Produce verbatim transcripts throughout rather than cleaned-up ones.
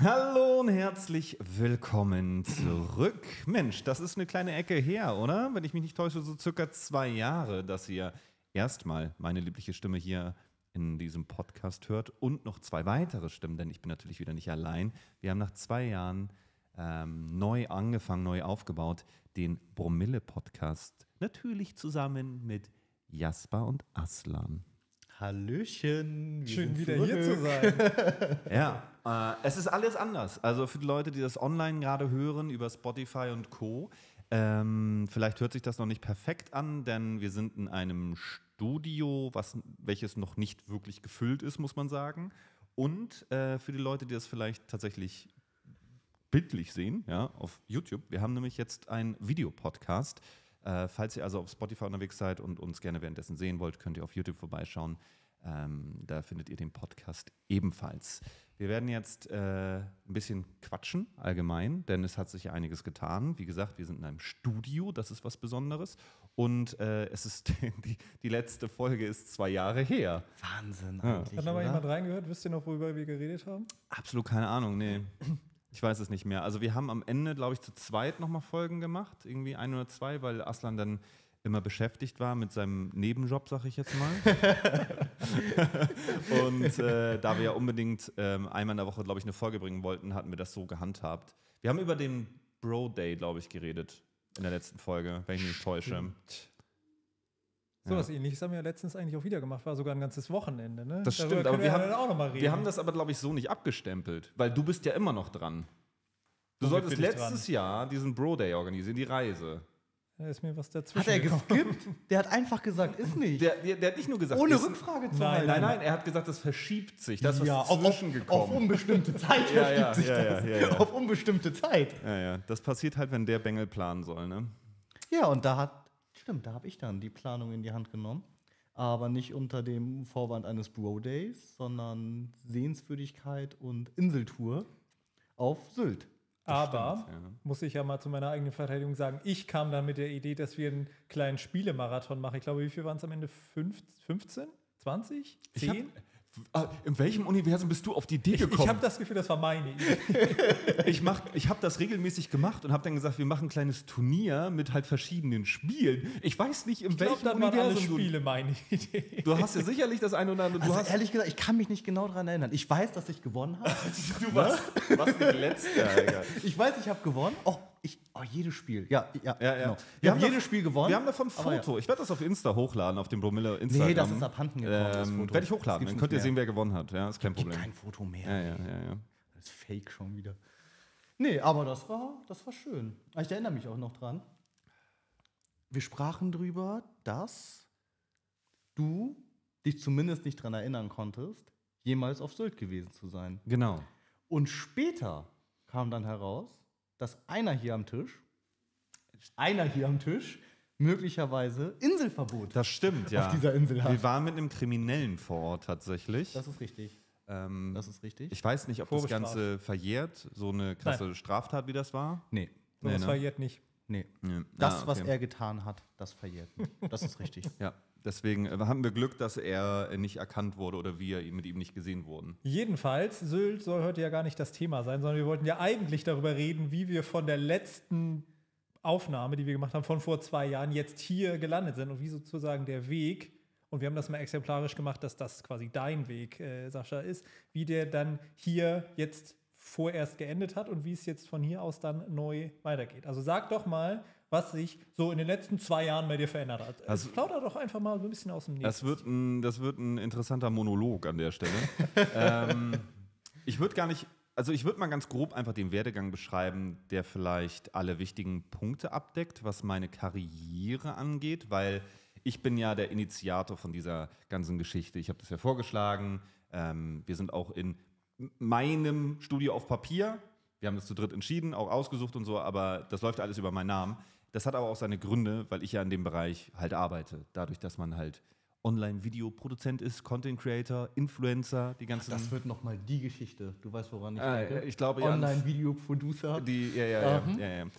Hallo und herzlich willkommen zurück. Mensch, das ist eine kleine Ecke her, oder? Wenn ich mich nicht täusche, so circa zwei Jahre, dass ihr erstmal meine liebliche Stimme hier in diesem Podcast hört und noch zwei weitere Stimmen, denn ich bin natürlich wieder nicht allein. Wir haben nach zwei Jahren ähm, neu angefangen, neu aufgebaut, den Bromille-Podcast. Natürlich zusammen mit Jasper und Aslan. Hallöchen. Schön wieder zurück. Hier zu sein. Ja, äh, es ist alles anders. Also für die Leute, die das online gerade hören, über Spotify und Co., ähm, vielleicht hört sich das noch nicht perfekt an, denn wir sind in einem Studio, was, welches noch nicht wirklich gefüllt ist, muss man sagen. Und äh, für die Leute, die das vielleicht tatsächlich bildlich sehen, ja, auf YouTube, wir haben nämlich jetzt einen Videopodcast. Äh, falls ihr also auf Spotify unterwegs seid und uns gerne währenddessen sehen wollt, könnt ihr auf YouTube vorbeischauen. Ähm, da findet ihr den Podcast ebenfalls. Wir werden jetzt äh, ein bisschen quatschen allgemein, denn es hat sich ja einiges getan. Wie gesagt, wir sind in einem Studio, das ist was Besonderes. Und äh, es ist die, die letzte Folge ist zwei Jahre her. Wahnsinn Ja. eigentlich, Hat noch mal oder? jemand reingehört? Wisst ihr noch, worüber wir geredet haben? Absolut keine Ahnung, nee. Ich weiß es nicht mehr. Also wir haben am Ende, glaube ich, zu zweit nochmal Folgen gemacht. Irgendwie ein oder zwei, weil Aslan dann immer beschäftigt war mit seinem Nebenjob, sag ich jetzt mal. Und äh, da wir ja unbedingt ähm, einmal in der Woche, glaube ich, eine Folge bringen wollten, hatten wir das so gehandhabt. Wir haben über den Bro Day, glaube ich, geredet in der letzten Folge, wenn ich mich nicht täusche. So was Ähnliches haben wir ja letztens eigentlich auch wieder gemacht. War sogar ein ganzes Wochenende. Ne? Das Darüber stimmt, aber können wir ja haben, dann auch noch mal reden. wir haben das aber, glaube ich, so nicht abgestempelt, weil du bist ja immer noch dran. Du Womit solltest bin ich letztes Jahr diesen Bro Day organisieren, die Reise. Da ist mir was dazwischen Hat er gekommen. geskippt? Der hat einfach gesagt, ist nicht. Der, der, der hat nicht nur gesagt, Ohne ist- Rückfrage zu Nein, halten. Nein, nein, er hat gesagt, das verschiebt sich. Das ist ja, was auf, auf, zwischengekommen. auf unbestimmte Zeit Ja, verschiebt ja, sich ja, das. ja, ja, ja. Auf unbestimmte Zeit. Ja, ja, das passiert halt, wenn der Bengel planen soll, ne? Ja, und da hat, stimmt, da habe ich dann die Planung in die Hand genommen. Aber nicht unter dem Vorwand eines Bro-Days, sondern Sehenswürdigkeit und Inseltour auf Sylt. Aber, stimmt, ja. muss ich ja mal zu meiner eigenen Verteidigung sagen, ich kam dann mit der Idee, dass wir einen kleinen Spielemarathon machen. Ich glaube, wie viel waren es am Ende? Fünf, fünfzehn? zwanzig? Ich hab, zehn? ah, in welchem Universum bist du auf die Idee Ich, ich gekommen? habe das Gefühl, das war meine Idee. Ich, mach, ich habe das regelmäßig gemacht und habe dann gesagt, wir machen ein kleines Turnier mit halt verschiedenen Spielen. Ich weiß nicht, in Ich glaube, welchem dann waren alle Universum Spiele meine Idee. du... Du hast ja sicherlich das eine oder andere... Du Also hast, ehrlich gesagt, ich kann mich nicht genau daran erinnern. Ich weiß, dass ich gewonnen habe. du warst, du warst nicht letzter, Alter. Ich weiß, ich habe gewonnen. Oh, ich, oh, jedes Spiel. Ja, ja, Ja, ja. genau. Wir Wir haben haben jedes doch- Spiel gewonnen. Wir haben davon ein aber Foto. Ich werde das auf Insta hochladen, auf dem Bromille Instagram. Nee, das ist abhanden gekommen, das Ähm, Foto. werde ich Das hochladen, gibt's dann nicht könnt ihr mehr. sehen, wer gewonnen hat. Ja, ist kein Ja, gibt Problem. kein Foto mehr. Ja, ja, ja, ja. Das ist fake schon wieder. Nee, aber das war, das war schön. Ich erinnere mich auch noch dran. Wir sprachen drüber, dass du dich zumindest nicht dran erinnern konntest, jemals auf Sylt gewesen zu sein. Genau. Und später kam dann heraus, dass einer hier am Tisch, einer hier am Tisch, möglicherweise Inselverbot Das stimmt, ja. auf dieser Insel hat. Wir waren mit einem Kriminellen vor Ort tatsächlich. Das ist richtig. Ähm, Das ist richtig. ich weiß nicht, ob das Vorbestraft. Ganze verjährt, so eine krasse Straftat, wie das war. Nee, So Nee, was ne? verjährt nicht. nee. Nee. Das, Ah, was okay. er getan hat, das verjährt nicht. Das ist richtig. Ja, deswegen äh, haben wir Glück, dass er äh, nicht erkannt wurde oder wir mit ihm nicht gesehen wurden. Jedenfalls, Sylt soll heute ja gar nicht das Thema sein, sondern wir wollten ja eigentlich darüber reden, wie wir von der letzten Aufnahme, die wir gemacht haben, von vor zwei Jahren, jetzt hier gelandet sind und wie sozusagen der Weg, und wir haben das mal exemplarisch gemacht, dass das quasi dein Weg, äh, Sascha, ist, wie der dann hier jetzt vorerst geendet hat und wie es jetzt von hier aus dann neu weitergeht. Also sag doch mal, was sich so in den letzten zwei Jahren bei dir verändert hat. Also- Also, plauder doch einfach mal so ein bisschen aus dem Das Nächsten. wird ein, das wird ein interessanter Monolog an der Stelle. ähm, ich würde gar nicht, also ich würde mal ganz grob einfach den Werdegang beschreiben, der vielleicht alle wichtigen Punkte abdeckt, was meine Karriere angeht, weil ich bin ja der Initiator von dieser ganzen Geschichte. Ich habe das ja vorgeschlagen. Ähm, wir sind auch in meinem Studio auf Papier. Wir haben das zu dritt entschieden, auch ausgesucht und so, aber das läuft alles über meinen Namen. Das hat aber auch seine Gründe, weil ich ja in dem Bereich halt arbeite. Dadurch, dass man halt Online-Videoproduzent ist, Content-Creator, Influencer, die ganzen... Das wird nochmal die Geschichte. Du weißt, woran ich Ah, denke. ich glaube, ja, Online-Video-Producer. Die, ja, ja, ja, Mhm. ja, ja.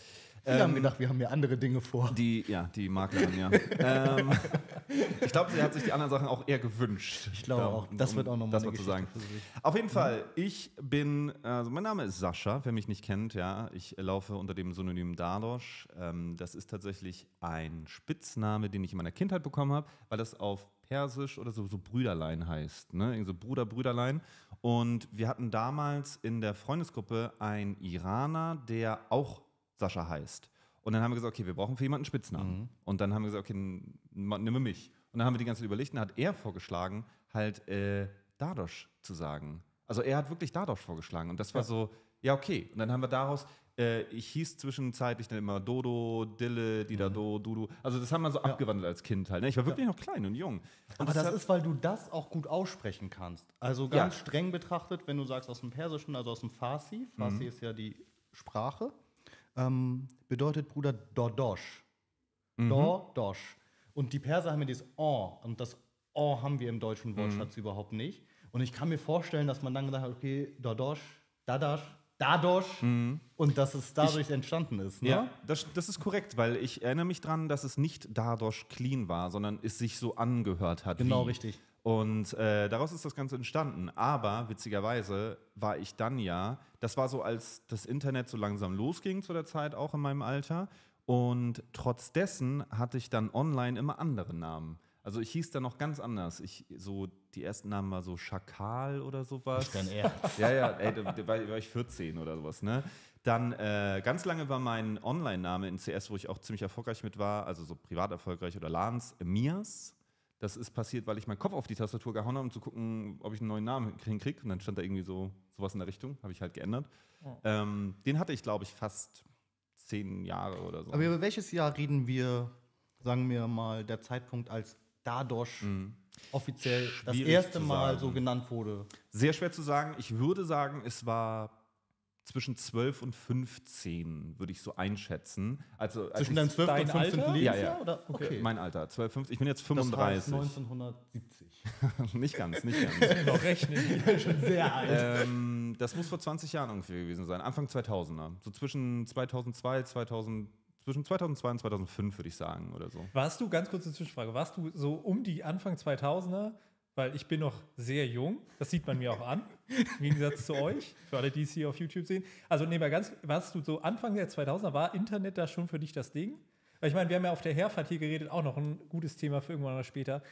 Wir haben gedacht, wir haben ja andere Dinge vor. Die, ja, die Maklerin, ja. ähm, ich glaube, sie hat sich die anderen Sachen auch eher gewünscht. Ich glaube auch. Das wird auch nochmal das mal zu sagen. Auf jeden Fall, ich bin, also mein Name ist Sascha, wer mich nicht kennt, ja. Ich laufe unter dem Synonym Dardosh. Ähm, das ist tatsächlich ein Spitzname, den ich in meiner Kindheit bekommen habe, weil das auf Persisch oder so, so Brüderlein heißt, ne? Irgendwie so Bruder, Brüderlein. Und wir hatten damals in der Freundesgruppe einen Iraner, der auch Sascha heißt. Und dann haben wir gesagt, okay, wir brauchen für jemanden einen Spitznamen. Mhm. Und dann haben wir gesagt, okay, nimm mich. Und dann haben wir die ganze Zeit überlegt und dann hat er vorgeschlagen, halt äh, Dardosh zu sagen. Also er hat wirklich Dardosh vorgeschlagen. Und das war ja. so, ja, okay. Und dann haben wir daraus, äh, ich hieß zwischenzeitlich dann immer Dodo, Dille, Didado, mhm. Dudu. Also das haben wir so ja. abgewandelt als Kind halt. Ne? Ich war wirklich ja. noch klein und jung. Und Aber das, das ist, weil du das auch gut aussprechen kannst. Also ganz ja. streng betrachtet, wenn du sagst aus dem Persischen, also aus dem Farsi. Farsi mhm. ist ja die Sprache. Ähm, bedeutet Bruder Dordosh. Mhm. Dordosh. Und die Perser haben ja dieses O. Und das O haben wir im deutschen Wortschatz mhm. überhaupt nicht. Und ich kann mir vorstellen, dass man dann gesagt hat, okay, Dordosh, Dadash, Dadosh. Mhm. Und dass es dadurch ich, entstanden ist. Ne? Ja, das, das ist korrekt, weil ich erinnere mich dran, dass es nicht Dadosh clean war, sondern es sich so angehört hat. Genau, wie. richtig. Und äh, daraus ist das Ganze entstanden. Aber witzigerweise war ich dann ja, das war so, als das Internet so langsam losging zu der Zeit, auch in meinem Alter. Und trotz dessen hatte ich dann online immer andere Namen. Also ich hieß dann noch ganz anders. Ich, so, die ersten Namen war so Schakal oder sowas. Dann eher. Ja, ja, ey, da war, war ich vierzehn oder sowas, ne? Dann äh, ganz lange war mein Online-Name in C S, wo ich auch ziemlich erfolgreich mit war, also so privat erfolgreich oder LANs, Mias. Das ist passiert, weil ich meinen Kopf auf die Tastatur gehauen habe, um zu gucken, ob ich einen neuen Namen hinkriege. Und dann stand da irgendwie so sowas in der Richtung, habe ich halt geändert. Oh. Ähm, den hatte ich, glaube ich, fast zehn Jahre oder so. Aber über welches Jahr reden wir, sagen wir mal, der Zeitpunkt, als Dardosh mhm. offiziell Schwierig das erste Mal so genannt wurde? Sehr schwer zu sagen. Ich würde sagen, es war zwischen zwölf und fünfzehn, würde ich so einschätzen. Also, als zwischen deinem zwölften und fünfzehnten Lebensjahr? Ja, ja. Oder? Okay. Okay. Mein Alter, zwölf, fünfzehn. Ich bin jetzt fünfunddreißig. Das heißt neunzehnhundertsiebzig. Nicht ganz, nicht ganz. Noch rechnen. Schon sehr alt. Ähm, das muss vor zwanzig Jahren ungefähr gewesen sein. Anfang zweitausender. So zwischen zweitausendzwei, zweitausend, zwischen zweitausendzwei und zweitausendfünf, würde ich sagen, oder so. Warst du, ganz kurze Zwischenfrage, warst du so um die Anfang zweitausender? Weil ich bin noch sehr jung, das sieht man mir auch an, im Gegensatz zu euch, für alle, die es hier auf YouTube sehen. Also nee, mal ganz, warst du so Anfang der zweitausender, war Internet da schon für dich das Ding? Weil ich meine, wir haben ja auf der Herfahrt hier geredet, auch noch ein gutes Thema für irgendwann mal später.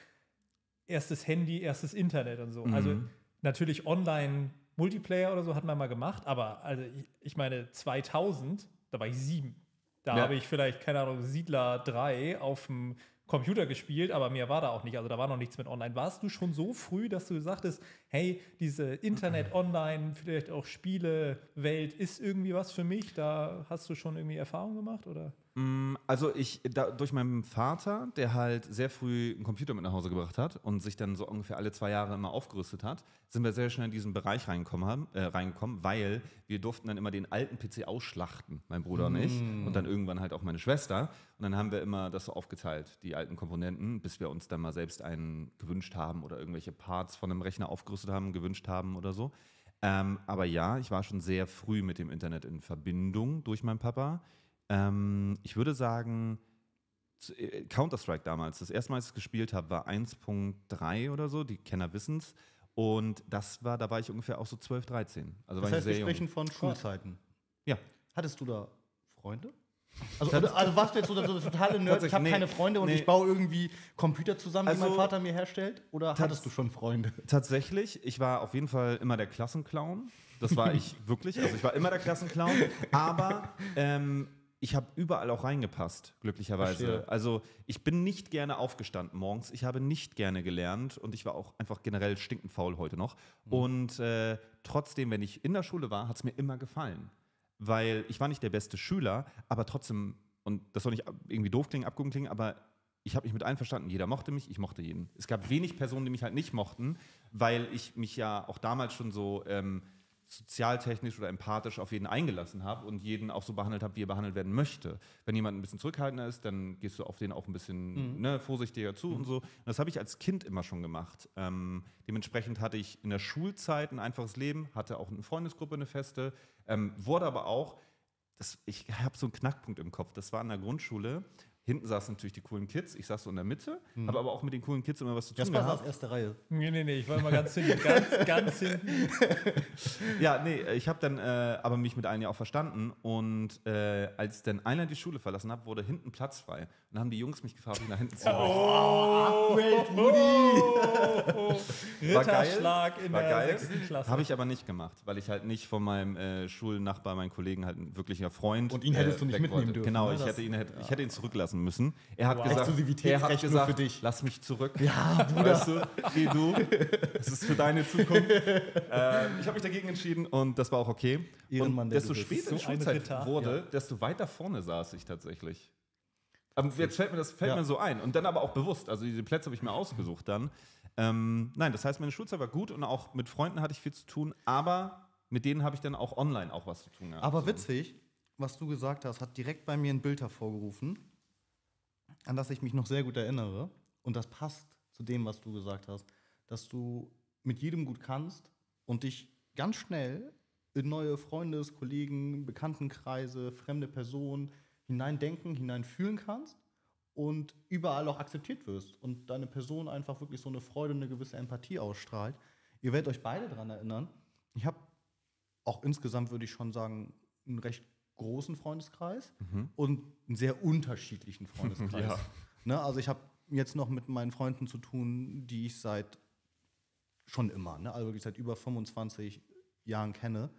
Erstes Handy, erstes Internet und so. Mhm. Also natürlich Online-Multiplayer oder so hat man mal gemacht, aber also ich, ich meine zweitausend, da war ich sieben. Da ja. habe ich vielleicht, keine Ahnung, Siedler drei auf dem Computer gespielt, aber mehr war da auch nicht. Also da war noch nichts mit online. Warst du schon so früh, dass du sagtest, hey, diese Internet, Online, vielleicht auch Spiele-Welt ist irgendwie was für mich? Da hast du schon irgendwie Erfahrung gemacht, oder? Also ich, da, durch meinen Vater, der halt sehr früh einen Computer mit nach Hause gebracht hat und sich dann so ungefähr alle zwei Jahre immer aufgerüstet hat, sind wir sehr schnell in diesen Bereich reingekommen, haben, äh, reingekommen, weil wir durften dann immer den alten P C ausschlachten, mein Bruder mm. und ich, und dann irgendwann halt auch meine Schwester. Und dann haben wir immer das so aufgeteilt, die alten Komponenten, bis wir uns dann mal selbst einen gewünscht haben oder irgendwelche Parts von einem Rechner aufgerüstet haben, gewünscht haben oder so. Ähm, aber ja, ich war schon sehr früh mit dem Internet in Verbindung durch meinen Papa. Ähm, ich würde sagen, Counter-Strike damals, das erste Mal, als ich es gespielt habe, war eins Punkt drei oder so, die Kenner wissen's. Und das war, da war ich ungefähr auch so zwölf, dreizehn. Also das war heißt, ich sehr wir sprechen jung. von Schulzeiten. Ja. Hattest du da Freunde? Also, also warst du jetzt so der so totale Nerd, ich habe nee, keine Freunde und nee. ich baue irgendwie Computer zusammen, also, die mein Vater mir herstellt? Oder hattest du schon Freunde? Tatsächlich, ich war auf jeden Fall immer der Klassenclown. Das war ich wirklich, also ich war immer der Klassenclown. Aber ähm, ich habe überall auch reingepasst, glücklicherweise. Verstehe. Also ich bin nicht gerne aufgestanden morgens, ich habe nicht gerne gelernt und ich war auch einfach generell stinkend faul heute noch. Mhm. Und äh, trotzdem, wenn ich in der Schule war, hat es mir immer gefallen. Weil ich war nicht der beste Schüler, aber trotzdem, und das soll nicht irgendwie doof klingen, abgucken klingen, aber ich habe mich mit allen verstanden. Jeder mochte mich, ich mochte jeden. Es gab wenig Personen, die mich halt nicht mochten, weil ich mich ja auch damals schon so ähm, sozialtechnisch oder empathisch auf jeden eingelassen habe und jeden auch so behandelt habe, wie er behandelt werden möchte. Wenn jemand ein bisschen zurückhaltender ist, dann gehst du auf den auch ein bisschen mhm. ne, vorsichtiger zu mhm. und so. Und das habe ich als Kind immer schon gemacht. Ähm, dementsprechend hatte ich in der Schulzeit ein einfaches Leben, hatte auch eine Freundesgruppe, eine feste, ähm, wurde aber auch, das, ich habe so einen Knackpunkt im Kopf. Das war in der Grundschule. Hinten saßen natürlich die coolen Kids. Ich saß so in der Mitte, mhm. habe aber auch mit den coolen Kids immer was zu tun Das war gehabt. aus erste Reihe. Nee, nee, nee, ich war immer ganz hinten. Ganz, ganz hinten. Ja, nee, ich habe dann äh, aber mich mit allen ja auch verstanden. Und äh, als dann einer die Schule verlassen hat, wurde hinten Platz frei. Und dann haben die Jungs mich gefragt, ob ich nach hinten zurück. Oh, Wait, Woody! War geil. Ritterschlag in War der geil. sechsten Klasse. Habe ich aber nicht gemacht, weil ich halt nicht von meinem äh, Schulnachbar, meinen Kollegen, halt ein wirklicher Freund. Und ihn hättest du nicht weg mitnehmen wollte. dürfen, Genau, ne? ich, Das- hätte ihn, hätte, ich hätte ihn zurücklassen müssen. Er hat Wow. gesagt, Exklusivitätsrecht er hat nur gesagt, für dich. lass mich zurück. Ja, Bruder. Weißt du, geh du. Das ist für deine Zukunft. ähm, ich habe mich dagegen entschieden und das war auch okay. Ehrenmann, Und der desto du bist. später So die ein Schulzeit Ritter. wurde, Ja. desto weiter vorne saß ich tatsächlich. Aber jetzt fällt mir das fällt Ja. mir so ein. Und dann aber auch bewusst. Also diese Plätze habe ich mir ausgesucht dann. Ähm, nein, das heißt, meine Schulzeit war gut und auch mit Freunden hatte ich viel zu tun, aber mit denen habe ich dann auch online auch was zu tun gehabt. Aber So. witzig, was du gesagt hast, hat direkt bei mir ein Bild hervorgerufen, an das ich mich noch sehr gut erinnere. Und das passt zu dem, was du gesagt hast, dass du mit jedem gut kannst und dich ganz schnell in neue Freundes-, Kollegen-, Bekanntenkreise, fremde Personen hineindenken, hineinfühlen kannst und überall auch akzeptiert wirst und deine Person einfach wirklich so eine Freude und eine gewisse Empathie ausstrahlt. Ihr werdet euch beide daran erinnern. Ich habe auch insgesamt, würde ich schon sagen, einen recht großen Freundeskreis und einen sehr unterschiedlichen Freundeskreis. Ja. Ne, also ich habe jetzt noch mit meinen Freunden zu tun, die ich seit schon immer, ne, also wirklich seit über fünfundzwanzig Jahren kenne.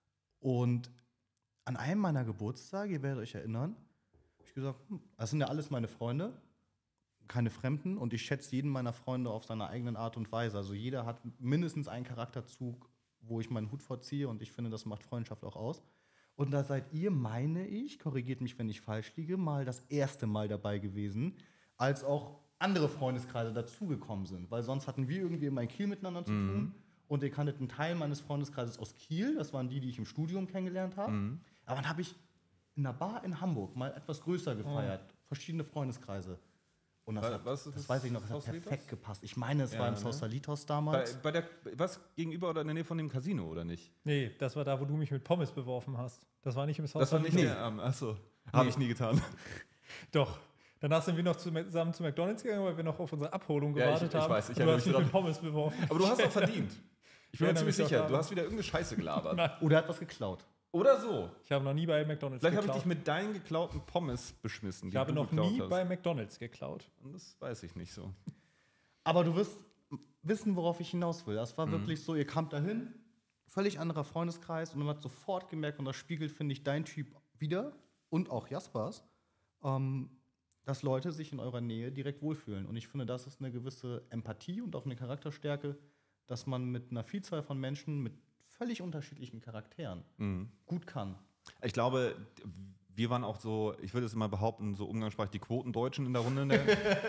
Und an einem meiner Geburtstage, ihr werdet euch erinnern, habe ich gesagt, hm, das sind ja alles meine Freunde, keine Fremden, und ich schätze jeden meiner Freunde auf seine eigenen Art und Weise. Also jeder hat mindestens einen Charakterzug, wo ich meinen Hut vorziehe, und ich finde, das macht Freundschaft auch aus. Und da seid ihr, meine ich, korrigiert mich, wenn ich falsch liege, mal das erste Mal dabei gewesen, als auch andere Freundeskreise dazugekommen sind. Weil sonst hatten wir irgendwie immer in Kiel miteinander zu tun. Und ihr kanntet einen Teil meines Freundeskreises aus Kiel. Das waren die, die ich im Studium kennengelernt habe. Mhm. Aber dann habe ich in einer Bar in Hamburg mal etwas größer gefeiert. Verschiedene Freundeskreise. Und das, Wa- hat, was ist das das? weiß ich noch, das hat Haus perfekt Salitos? gepasst. Ich meine, es Ja, war im ne? Haus Salitos Bei, damals. bei der, was, gegenüber oder in der Nähe von dem Casino, oder nicht? Nee, das war da, wo du mich mit Pommes beworfen hast. Das war nicht im Haus. Das war nicht Nee. der, ähm, achso, habe Nee. ich nie getan. Doch. Danach sind wir noch zu, zusammen zu McDonalds gegangen, weil wir noch auf unsere Abholung Ja, ich- gewartet ich haben. weiß, ich Und du erinnere hast mich mich mit dran. Pommes beworfen. Aber du hast auch verdient. Ich bin mir erinnere ziemlich mich auch sicher, daran. du hast wieder irgendeine Scheiße gelabert. Nein. Oder er hat was geklaut. Oder so. Ich habe noch nie bei McDonalds Vielleicht habe ich geklaut. dich mit deinen geklauten Pommes beschmissen. ich die habe du noch geklaut nie hast. bei McDonalds geklaut. Und das weiß ich nicht so. Aber du wirst wissen, worauf ich hinaus will. Das war Mhm. wirklich so, ihr kamt dahin, völlig anderer Freundeskreis, und man hat sofort gemerkt, und das spiegelt, finde ich, dein Typ wieder und auch Jaspers, ähm, dass Leute sich in eurer Nähe direkt wohlfühlen. Und ich finde, das ist eine gewisse Empathie und auch eine Charakterstärke, dass man mit einer Vielzahl von Menschen mit völlig unterschiedlichen Charakteren Mhm. gut kann. Ich glaube, wir waren auch so, ich würde es mal behaupten, so umgangssprachlich die Quotendeutschen in der Runde. Ne?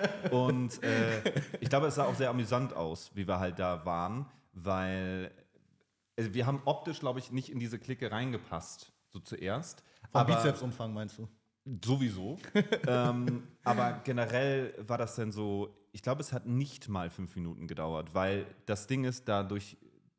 Und äh, ich glaube, es sah auch sehr amüsant aus, wie wir halt da waren, weil also wir haben optisch, glaube ich, nicht in diese Clique reingepasst, so zuerst. Vom Aber- Bizepsumfang meinst du? Sowieso. ähm, aber generell war das dann so, ich glaube, es hat nicht mal fünf Minuten gedauert, weil das Ding ist, dadurch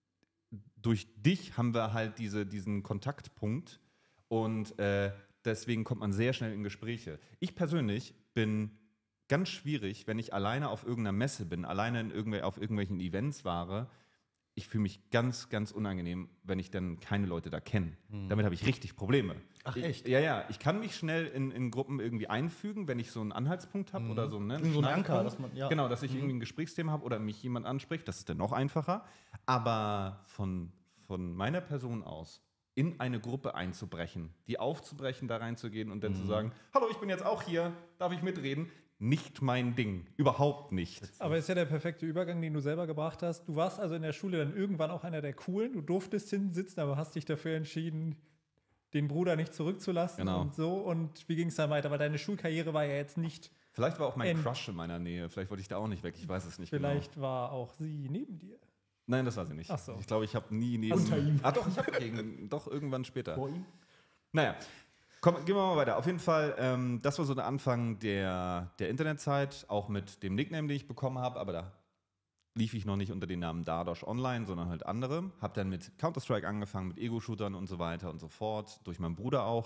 durch dich haben wir halt diese, diesen Kontaktpunkt und äh, deswegen kommt man sehr schnell in Gespräche. Ich persönlich bin ganz schwierig, wenn ich alleine auf irgendeiner Messe bin, alleine in irgendw- auf irgendwelchen Events war. Ich fühle mich ganz, ganz unangenehm, wenn ich dann keine Leute da kenne. Damit habe ich richtig Probleme. Ach, ich, echt? Ja, ja. Ich kann mich schnell in, in Gruppen irgendwie einfügen, wenn ich so einen Anhaltspunkt habe oder so, ne, Irgend so ein Anker, Schneidepunkt. dass man- ja. Genau, dass ich irgendwie ein Gesprächsthema habe oder mich jemand anspricht. Das ist dann noch einfacher. Aber von, von meiner Person aus in eine Gruppe einzubrechen, die aufzubrechen, da reinzugehen und dann zu sagen, hallo, ich bin jetzt auch hier, darf ich mitreden? Nicht mein Ding. Überhaupt nicht. Aber ist ja der perfekte Übergang, den du selber gebracht hast. Du warst also in der Schule dann irgendwann auch einer der Coolen. Du durftest hinten sitzen, aber hast dich dafür entschieden, den Bruder nicht zurückzulassen Genau. und so. Und wie ging es dann weiter? Weil deine Schulkarriere war ja jetzt nicht, Vielleicht war auch mein Ähm, Crush in meiner Nähe. Vielleicht wollte ich da auch nicht weg. Ich weiß es nicht vielleicht genau. war auch sie neben dir. Nein, das war sie nicht. Ach so. Ich glaube, ich habe nie neben... Unter ihm. Ah doch, ich habe gegen... Doch, irgendwann später. Vor ihm? Naja, komm, gehen wir mal weiter. Auf jeden Fall, ähm, das war so der Anfang der, der Internetzeit, auch mit dem Nickname, den ich bekommen habe, aber da lief ich noch nicht unter dem Namen Dardosh Online, sondern halt andere. Hab dann mit Counter-Strike angefangen, mit Ego-Shootern und so weiter und so fort, durch meinen Bruder auch.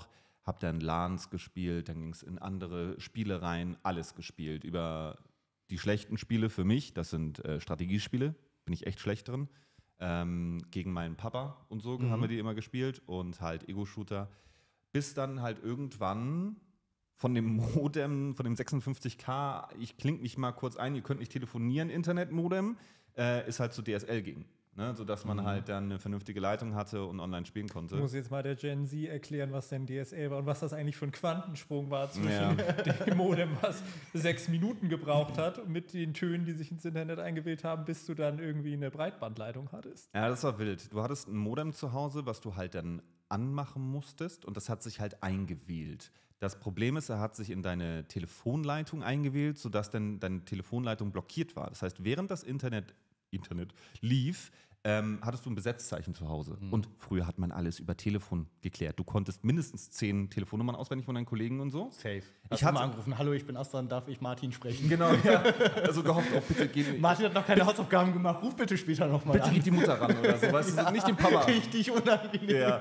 hab dann LANs gespielt, dann ging es in andere Spiele rein, alles gespielt. Über die schlechten Spiele für mich, das sind äh, Strategiespiele, bin ich echt schlecht drin. Ähm, gegen meinen Papa und so Mhm. haben wir die immer gespielt und halt Ego-Shooter. Bis dann halt irgendwann von dem Modem, von dem sechsundfünfzig K, ich klinge mich mal kurz ein, ihr könnt nicht telefonieren, Internetmodem, äh, ist halt zu D S L ging. Ne? Sodass man Mhm. halt dann eine vernünftige Leitung hatte und online spielen konnte. Ich muss jetzt mal der Gen Z erklären, was denn D S L war und was das eigentlich für ein Quantensprung war zwischen Ja. dem Modem, was sechs Minuten gebraucht hat und mit den Tönen, die sich ins Internet eingewählt haben, bis du dann irgendwie eine Breitbandleitung hattest. Ja, das war wild. Du hattest ein Modem zu Hause, was du halt dann anmachen musstest und das hat sich halt eingewählt. Das Problem ist, er hat sich in deine Telefonleitung eingewählt, sodass dann deine Telefonleitung blockiert war. Das heißt, während das Internet, Internet lief, ähm, hattest du ein Besetzzeichen zu Hause. Mhm. Und früher hat man alles über Telefon geklärt. Du konntest mindestens zehn Telefonnummern auswendig von deinen Kollegen und so. Safe. Ich Ich habe hatte- mal angerufen, hallo, ich bin Aslan, darf ich Martin sprechen? Genau, ja. Also gehofft, auch bitte gehen. Martin hat noch keine Hausaufgaben gemacht, ruf bitte später nochmal Bitte an. geht die Mutter ran oder so, weißt du, nicht den Papa. Richtig unangenehm. Ja.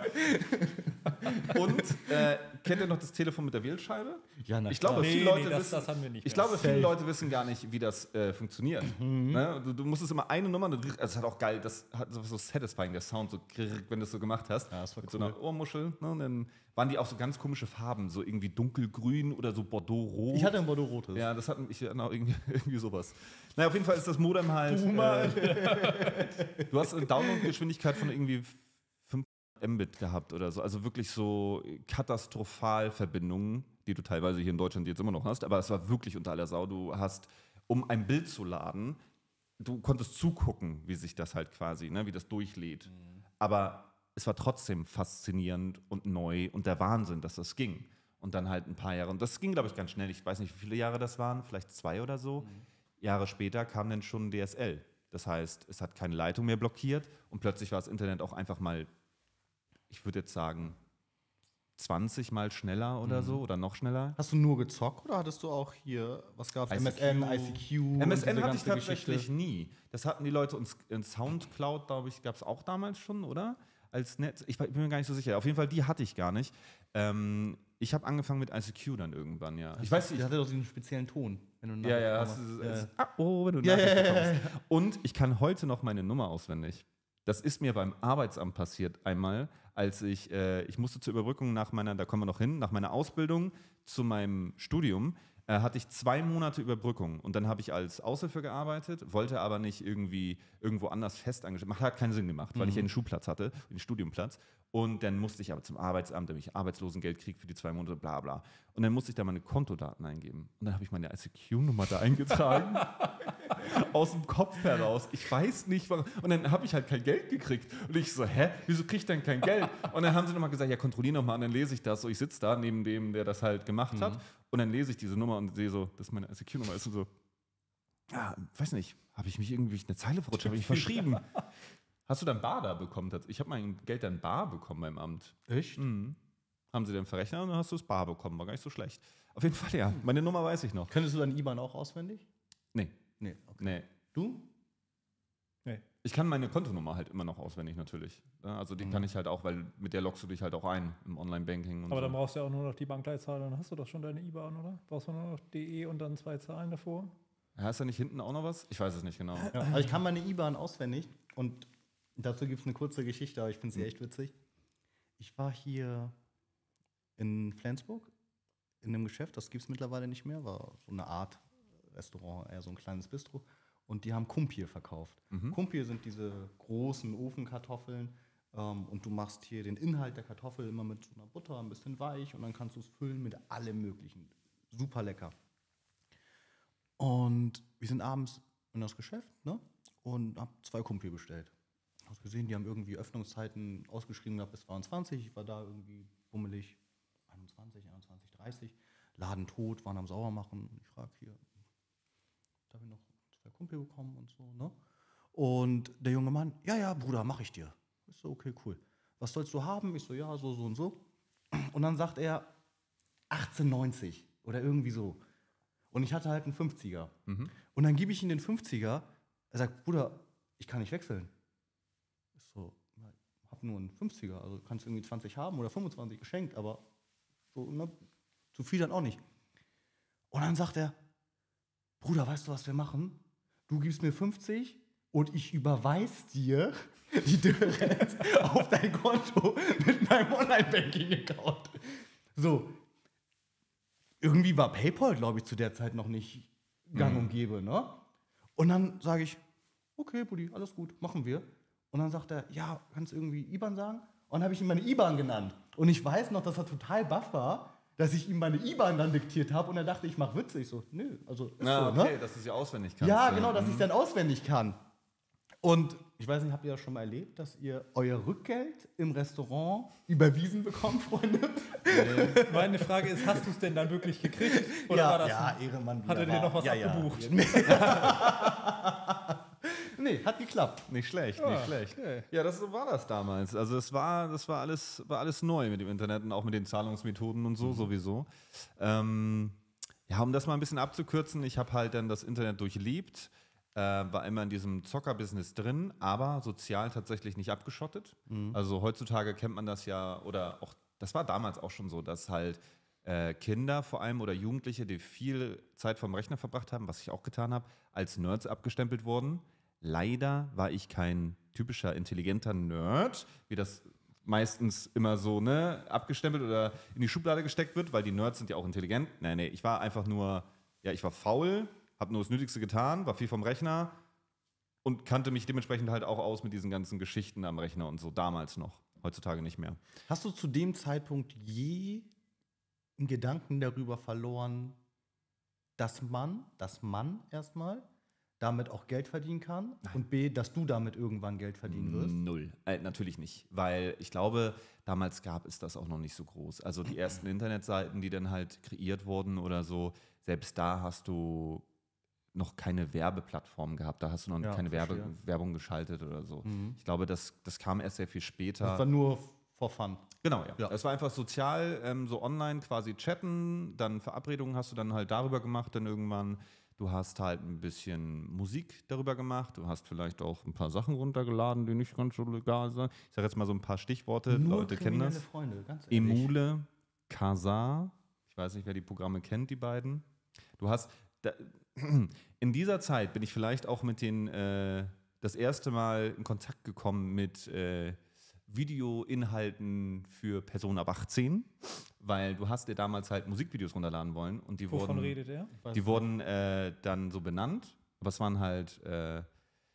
Und äh, kennt ihr noch das Telefon mit der Wählscheibe? Ja, na Ich klar. glaube, Nee, viele Leute nee, das, wissen, das haben wir nicht ich mehr. glaube, viele Safe. Leute wissen gar nicht, wie das äh, funktioniert. Ne? Du, du musstest immer eine Nummer, also das hat auch geil, das hat so, so satisfying, der Sound, so krrrr, wenn du das so gemacht hast. Ja, das war mit so cool. einer Ohrmuschel. Ne? Und dann waren die auch so ganz komische Farben, so irgendwie dunkelgrün oder so Bordeaux-rot. Ich hatte ein Bordeaux-rotes. Ja, das hatten ich genau, irgendwie, irgendwie sowas. Naja, auf jeden Fall ist das Modem halt. Äh, du hast eine Download-Geschwindigkeit von irgendwie fünf Mbit gehabt oder so. Also wirklich so katastrophal Verbindungen, die du teilweise hier in Deutschland jetzt immer noch hast. Aber es war wirklich unter aller Sau. Du hast, um ein Bild zu laden, du konntest zugucken, wie sich das halt quasi, ne, wie das durchlädt. Aber es war trotzdem faszinierend und neu und der Wahnsinn, dass das ging. Und dann halt ein paar Jahre, und das ging, glaube ich, ganz schnell. Ich weiß nicht, wie viele Jahre das waren, vielleicht zwei oder so. Jahre später kam dann schon D S L. Das heißt, es hat keine Leitung mehr blockiert und plötzlich war das Internet auch einfach mal, ich würde jetzt sagen, zwanzig Mal schneller oder so oder noch schneller. Hast du nur gezockt oder hattest du auch hier, was gab's? I C Q. M S N, I C Q. M S und N diese hatte ich ganze tatsächlich Geschichte? nie. Das hatten die Leute uns in Soundcloud, glaube ich, gab es auch damals schon, oder? Als Netz. Ich war- bin mir gar nicht so sicher. Auf jeden Fall, die hatte ich gar nicht. Ähm, ich habe angefangen mit I C Q dann irgendwann, ja. Ich weiß Die nicht. hatte doch diesen speziellen Ton. Wenn du Ja, ja, Nachrichten hast du, bekommst. es- ah, oh, wenn du Ja, Nachrichten ja, ja, bekommst. Und ich kann heute noch meine Nummer auswendig. Das ist mir beim Arbeitsamt passiert einmal, als ich, äh, ich musste zur Überbrückung nach meiner, da kommen wir noch hin, nach meiner Ausbildung zu meinem Studium, äh, hatte ich zwei Monate Überbrückung. Und dann habe ich als Aushilfe gearbeitet, wollte aber nicht irgendwie irgendwo anders fest angestellt. Macht hat keinen Sinn gemacht, weil ich ja einen Schulplatz hatte, einen Studiumplatz. Und dann musste ich aber zum Arbeitsamt, damit ich Arbeitslosengeld kriege für die zwei Monate, bla bla. Und dann musste ich da meine Kontodaten eingeben. Und dann habe ich meine I C Q-Nummer da eingetragen. Aus dem Kopf heraus. Ich weiß nicht, warum. Und dann habe ich halt kein Geld gekriegt. Und ich so, hä, wieso krieg ich denn kein Geld? Und dann haben sie nochmal gesagt, ja, kontrollier nochmal. Und dann lese ich das. So, ich sitze da neben dem, der das halt gemacht hat. Und dann lese ich diese Nummer und sehe so, das ist meine I C Q-Nummer. Ist so, ja, weiß nicht, habe ich mich irgendwie eine Zeile verrutscht, habe ich mich verschrieben. Hast du dann bar da bekommen? Ich habe mein Geld dann bar bekommen beim Amt. Echt? Mhm. Haben sie dann verrechnet und dann hast du es bar bekommen. War gar nicht so schlecht. Auf jeden Fall, ja. Meine Nummer weiß ich noch. Könntest du deinen I B A N auch auswendig? Nee, Nee. Okay. nee. Du? Nee. Ich kann meine Kontonummer halt immer noch auswendig natürlich. Ja, also die Mhm. kann ich halt auch, weil mit der loggst du dich halt auch ein im Online-Banking und Aber so. dann brauchst du ja auch nur noch die Bankleitzahl, dann hast du doch schon deine I B A N, oder? Brauchst du nur noch D E und dann zwei Zahlen davor? Ja, ist da nicht hinten auch noch was? Ich weiß es nicht genau. Ja, also ich kann meine I B A N auswendig und dazu gibt es eine kurze Geschichte, aber ich finde sie echt witzig. Ich war hier in Flensburg in einem Geschäft, das gibt es mittlerweile nicht mehr, war so eine Art Restaurant, eher so ein kleines Bistro. Und die haben Kumpir verkauft. Mhm. Kumpir sind diese großen Ofenkartoffeln ähm, und du machst hier den Inhalt der Kartoffel immer mit so einer Butter, ein bisschen weich und dann kannst du es füllen mit allem Möglichen. Super lecker. Und wir sind abends in das Geschäft, ne? Und hab zwei Kumpir bestellt. Hast gesehen, die haben irgendwie Öffnungszeiten ausgeschrieben gehabt bis zweiundzwanzig. Ich war da irgendwie bummelig einundzwanzig, einundzwanzig, dreißig. Laden tot, waren am Sauermachen. Ich frage hier, darf ich noch zwei Kumpir bekommen und so, ne? Und der junge Mann, ja, ja, Bruder, mach ich dir. Ich so, okay, cool. Was sollst du haben? Ich so, ja, so, so und so. Und dann sagt er achtzehn neunzig oder irgendwie so. Und ich hatte halt einen fünfziger. Mhm. Und dann gebe ich ihm den fünfziger. Er sagt, Bruder, ich kann nicht wechseln. Ich so, ich hab nur einen fünfziger. Also kannst du irgendwie zwanzig haben oder fünfundzwanzig geschenkt, aber So, ne? Zu viel dann auch nicht. Und dann sagt er, Bruder, weißt du, was wir machen? Du gibst mir fünfzig und ich überweise dir die Differenz auf dein Konto mit meinem Online-Banking-Account. So. Irgendwie war PayPal, glaube ich, zu der Zeit noch nicht gang und gäbe, ne? Und dann sage ich, okay, Buddy, alles gut, machen wir. Und dann sagt er, ja, kannst du irgendwie I B A N sagen? Und dann habe ich ihm meine I B A N genannt. Und ich weiß noch, dass er total baff war, dass ich ihm meine I B A N dann diktiert habe und er dachte, ich mache Witze. Ich so, nö, also ist Na, so, okay, ne? dass du sie auswendig kannst. Ja, genau, dass ich es dann auswendig kann. Und ich weiß nicht, habt ihr das schon mal erlebt, dass ihr euer Rückgeld im Restaurant überwiesen bekommt, Freunde? Meine Frage ist, hast du es denn dann wirklich gekriegt? Oder ja, war das ja, ein, Ehrenmann. hat er dir war- noch was ja, abgebucht? Ja. Nee, hat geklappt. Nicht schlecht, Ja, nicht schlecht. okay. Ja, das so war das damals. Also es war, das war alles, war alles neu mit dem Internet und auch mit den Zahlungsmethoden und so sowieso. Ähm, ja, um das mal ein bisschen abzukürzen, ich habe halt dann das Internet durchlebt, äh, war immer in diesem Zocker-Business drin, aber sozial tatsächlich nicht abgeschottet. Also heutzutage kennt man das ja, oder auch, das war damals auch schon so, dass halt äh, Kinder vor allem oder Jugendliche, die viel Zeit vom Rechner verbracht haben, was ich auch getan habe, als Nerds abgestempelt wurden. Leider war ich kein typischer intelligenter Nerd, wie das meistens immer so ne, abgestempelt oder in die Schublade gesteckt wird, weil die Nerds sind ja auch intelligent. Nee, nee, ich war einfach nur, ja, ich war faul, habe nur das Nötigste getan, war viel vom Rechner und kannte mich dementsprechend halt auch aus mit diesen ganzen Geschichten am Rechner und so, damals noch, heutzutage nicht mehr. Hast du zu dem Zeitpunkt je einen Gedanken darüber verloren, dass man, dass man erstmal damit auch Geld verdienen kann und B, dass du damit irgendwann Geld verdienen wirst? Null. Äh, natürlich nicht, weil ich glaube, damals gab es das auch noch nicht so groß. Also die ersten Internetseiten, die dann halt kreiert wurden oder so, selbst da hast du noch keine Werbeplattform gehabt, da hast du noch Ja, keine Werbe, verstehe. Werbung geschaltet oder so. Mhm. Ich glaube, das, das kam erst sehr viel später. Das war nur for fun. Genau, ja. Ja. Es war einfach sozial, ähm, so online quasi chatten, dann Verabredungen hast du dann halt darüber gemacht, dann irgendwann. Du hast halt ein bisschen Musik darüber gemacht, du hast vielleicht auch ein paar Sachen runtergeladen, die nicht ganz so legal sind. Ich sage jetzt mal so ein paar Stichworte, Nur Leute kennen kriminelle das. Freunde, ganz ehrlich. Emule, Kazaa, ich weiß nicht, wer die Programme kennt, die beiden. Du hast, da, in dieser Zeit bin ich vielleicht auch mit den, äh, das erste Mal in Kontakt gekommen mit äh, Videoinhalten für Personen ab achtzehn, weil du hast dir damals halt Musikvideos runterladen wollen und die Wovon wurden, redet er? die wurden äh, dann so benannt, aber es waren halt, äh,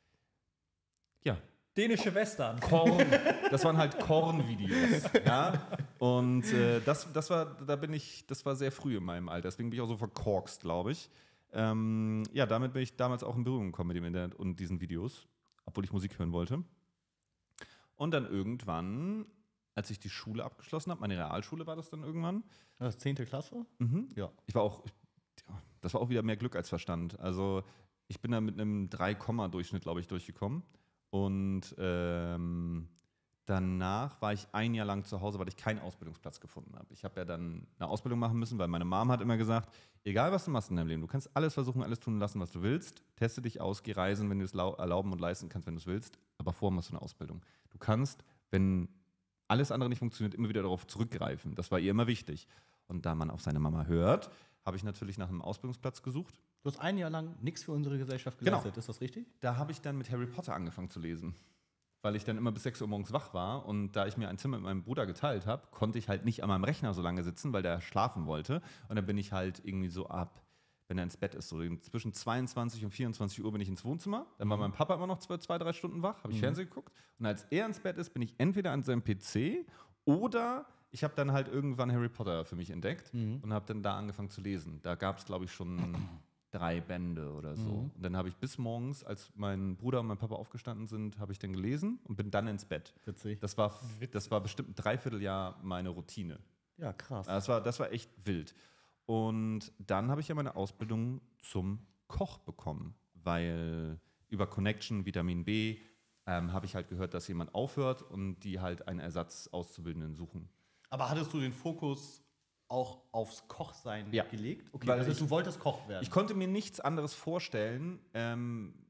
ja, Dänische Western. Korn, das waren halt Korn-Videos, ja. Und äh, das, das war, da bin ich, das war sehr früh in meinem Alter, deswegen bin ich auch so verkorkst, glaube ich. Ähm, ja, damit bin ich damals auch in Berührung gekommen mit dem Internet und diesen Videos, obwohl ich Musik hören wollte. Und dann irgendwann, als ich die Schule abgeschlossen habe, meine Realschule war das dann irgendwann. Das ist zehnte Klasse? Mhm. Ja. Ich war auch, ja, das war auch wieder mehr Glück als Verstand. Also ich bin da mit einem drei Komma Durchschnitt, glaube ich, durchgekommen. Und ähm, danach war ich ein Jahr lang zu Hause, weil ich keinen Ausbildungsplatz gefunden habe. Ich habe ja dann eine Ausbildung machen müssen, weil meine Mom hat immer gesagt, egal was du machst in deinem Leben, du kannst alles versuchen, alles tun und lassen, was du willst. Teste dich aus, geh reisen, wenn du es erlauben und leisten kannst, wenn du es willst. Aber vorher machst du eine Ausbildung. Du kannst, wenn alles andere nicht funktioniert, immer wieder darauf zurückgreifen. Das war ihr immer wichtig. Und da man auf seine Mama hört, habe ich natürlich nach einem Ausbildungsplatz gesucht. Du hast ein Jahr lang nichts für unsere Gesellschaft Genau. geleistet, ist das richtig? Da habe ich dann mit Harry Potter angefangen zu lesen. Weil ich dann immer bis sechs Uhr morgens wach war und da ich mir ein Zimmer mit meinem Bruder geteilt habe, konnte ich halt nicht an meinem Rechner so lange sitzen, weil der schlafen wollte. Und dann bin ich halt irgendwie so ab, wenn er ins Bett ist, so zwischen zweiundzwanzig und vierundzwanzig Uhr bin ich ins Wohnzimmer. Dann war mein Papa immer noch zwei, zwei drei Stunden wach, habe ich Mhm. Fernsehen geguckt. Und als er ins Bett ist, bin ich entweder an seinem P C oder ich habe dann halt irgendwann Harry Potter für mich entdeckt Mhm. und habe dann da angefangen zu lesen. Da gab es, glaube ich, schon drei Bände oder so. Mhm. Und dann habe ich bis morgens, als mein Bruder und mein Papa aufgestanden sind, habe ich dann gelesen und bin dann ins Bett. Witzig. Das war, das war bestimmt ein Dreivierteljahr meine Routine. Ja, krass. Das war, das war echt wild. Und dann habe ich ja meine Ausbildung zum Koch bekommen, weil über Connection, Vitamin B, ähm, habe ich halt gehört, dass jemand aufhört und die halt einen Ersatz-Auszubildenden suchen. Aber hattest du den Fokus auch aufs Kochsein Ja. gelegt? Okay, Weil also ich- du wolltest Koch werden. Ich konnte mir nichts anderes vorstellen. Ähm,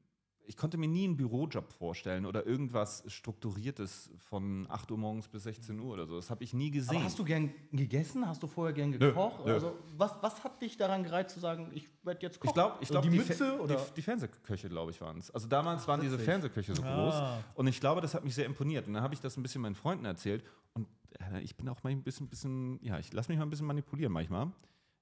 ich konnte mir nie einen Bürojob vorstellen oder irgendwas Strukturiertes von acht Uhr morgens bis sechzehn Uhr oder so. Das habe ich nie gesehen. Aber hast du gern gegessen? Hast du vorher gern Nö, gekocht? nö. Also was, was hat dich daran gereizt zu sagen, ich werde jetzt kochen? Ich glaube, ich Also glaub, die die, Mütze Fe- oder? Die, die Fernsehköche, glaube ich, waren es. Also damals waren diese witzig. Fernsehköche so Ah. groß. Und ich glaube, das hat mich sehr imponiert. Und dann habe ich das ein bisschen meinen Freunden erzählt. Und äh, ich bin auch mal ein bisschen, bisschen ja, ich lasse mich mal ein bisschen manipulieren manchmal.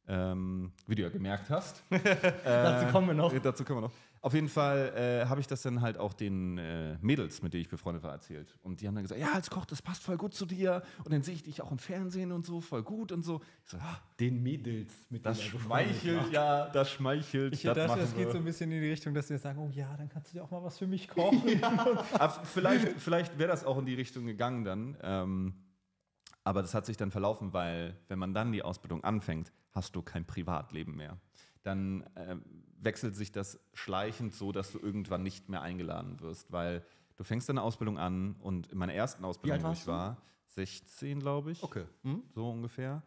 Ähm, wie du ja gemerkt hast. Dazu kommen wir noch. Äh, dazu kommen wir noch. Auf jeden Fall äh, habe ich das dann halt auch den äh, Mädels, mit denen ich befreundet war, erzählt. Und die haben dann gesagt, ja, als Koch, das passt voll gut zu dir. Und dann sehe ich dich auch im Fernsehen und so, voll gut und so. Ich so, ah, Den Mädels, mit das denen er befreundet schmeichelt, war. ja, das schmeichelt. Ich das dachte, machen das geht wir. so ein bisschen in die Richtung, dass wir sagen, oh ja, dann kannst du ja auch mal was für mich kochen. Aber vielleicht vielleicht wäre das auch in die Richtung gegangen dann. Ähm, aber das hat sich dann verlaufen, weil wenn man dann die Ausbildung anfängt, hast du kein Privatleben mehr. Dann ähm, wechselt sich das schleichend so, dass du irgendwann nicht mehr eingeladen wirst, weil du fängst deine Ausbildung an und in meiner ersten Ausbildung, alt wo warst ich du? war, sechzehn, glaube ich, Okay. Hm? so ungefähr.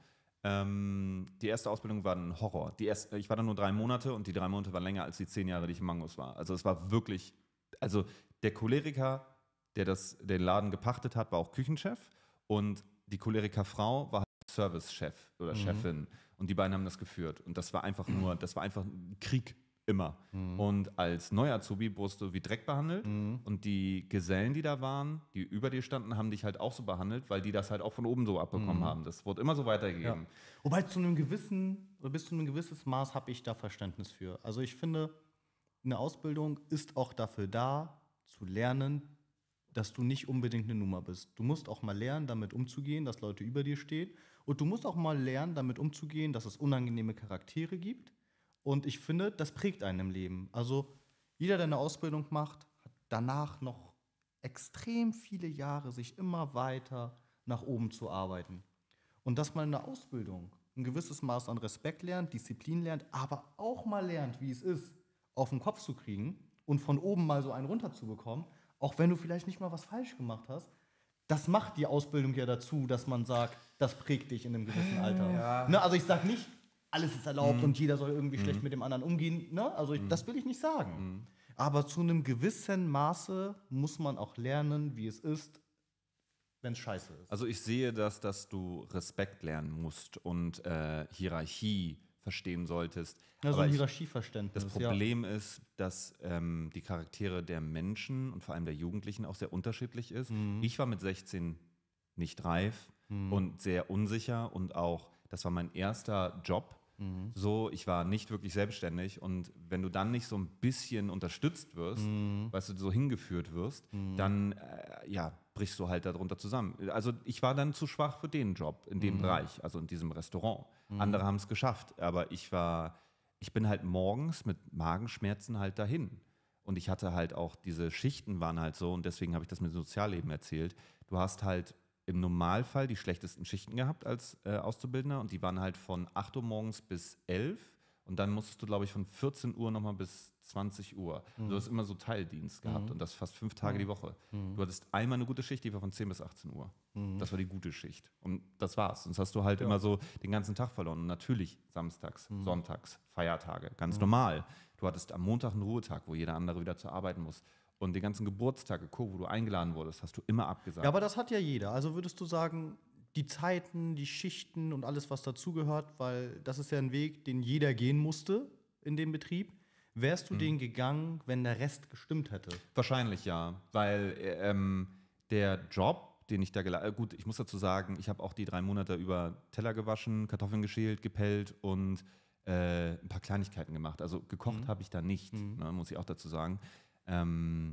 Ähm, die erste Ausbildung war ein Horror. Die erste, ich war da nur drei Monate und die drei Monate waren länger als die zehn Jahre, die ich in Mangos war. Also es war wirklich, also der Choleriker, der das, den Laden gepachtet hat, war auch Küchenchef und die Cholerikerfrau war halt Servicechef oder Chefin und die beiden haben das geführt und das war einfach nur, das war einfach ein Krieg immer. Und als Neuazubi wurdest du wie Dreck behandelt und die Gesellen, die da waren, die über dir standen, haben dich halt auch so behandelt, weil die das halt auch von oben so abbekommen haben. Das wurde immer so weitergegeben. Wobei zu einem gewissen, oder bis zu einem gewissen Maß habe ich da Verständnis für. Also ich finde, eine Ausbildung ist auch dafür da, zu lernen, dass du nicht unbedingt eine Nummer bist. Du musst auch mal lernen, damit umzugehen, dass Leute über dir stehen. Und du musst auch mal lernen, damit umzugehen, dass es unangenehme Charaktere gibt. Und ich finde, das prägt einen im Leben. Also jeder, der eine Ausbildung macht, hat danach noch extrem viele Jahre, sich immer weiter nach oben zu arbeiten. Und dass man in der Ausbildung ein gewisses Maß an Respekt lernt, Disziplin lernt, aber auch mal lernt, wie es ist, auf den Kopf zu kriegen und von oben mal so einen runterzubekommen, auch wenn du vielleicht nicht mal was falsch gemacht hast, das macht die Ausbildung ja dazu, dass man sagt, das prägt dich in einem gewissen Alter. Ne, also ich sage nicht, alles ist erlaubt und jeder soll irgendwie schlecht mit dem anderen umgehen. Ne? Also ich, das will ich nicht sagen. Aber zu einem gewissen Maße muss man auch lernen, wie es ist, wenn es scheiße ist. Also ich sehe das, dass du Respekt lernen musst und äh, Hierarchie verstehen solltest. Ja, so Aber ein ich- Hierarchieverständnis. Das Problem ist, dass ähm, die Charaktere der Menschen und vor allem der Jugendlichen auch sehr unterschiedlich ist. Ich war mit sechzehn nicht reif und sehr unsicher und auch, das war mein erster Job. So, ich war nicht wirklich selbstständig und wenn du dann nicht so ein bisschen unterstützt wirst, weißt du, so hingeführt wirst, dann äh, ja, brichst du halt darunter zusammen. Also ich war dann zu schwach für den Job in dem Bereich, also in diesem Restaurant. Andere haben es geschafft, aber ich war, ich bin halt morgens mit Magenschmerzen halt dahin. Und ich hatte halt auch, diese Schichten waren halt so und deswegen habe ich das mit dem Sozialleben erzählt. Du hast halt im Normalfall die schlechtesten Schichten gehabt als äh, Auszubildender und die waren halt von acht Uhr morgens bis elf und dann musstest du, glaube ich, von vierzehn Uhr nochmal bis zwanzig Uhr. Du hast immer so Teildienst gehabt und das fast fünf Tage die Woche. Du hattest einmal eine gute Schicht, die war von zehn bis achtzehn Uhr. Das war die gute Schicht. Und das war's. Sonst hast du halt immer so den ganzen Tag verloren. Und natürlich samstags, sonntags, Feiertage, ganz normal. Du hattest am Montag einen Ruhetag, wo jeder andere wieder zur Arbeit muss. Und die ganzen Geburtstage, Co., wo du eingeladen wurdest, hast du immer abgesagt. Ja, aber das hat ja jeder. Also würdest du sagen, die Zeiten, die Schichten und alles, was dazugehört, weil das ist ja ein Weg, den jeder gehen musste in dem Betrieb. Wärst du den gegangen, wenn der Rest gestimmt hätte? Wahrscheinlich ja, weil ähm, der Job, den ich da geleitet, gut, ich muss dazu sagen, ich habe auch die drei Monate über Teller gewaschen, Kartoffeln geschält, gepellt und äh, ein paar Kleinigkeiten gemacht. Also gekocht habe ich da nicht, ne, muss ich auch dazu sagen. Ähm,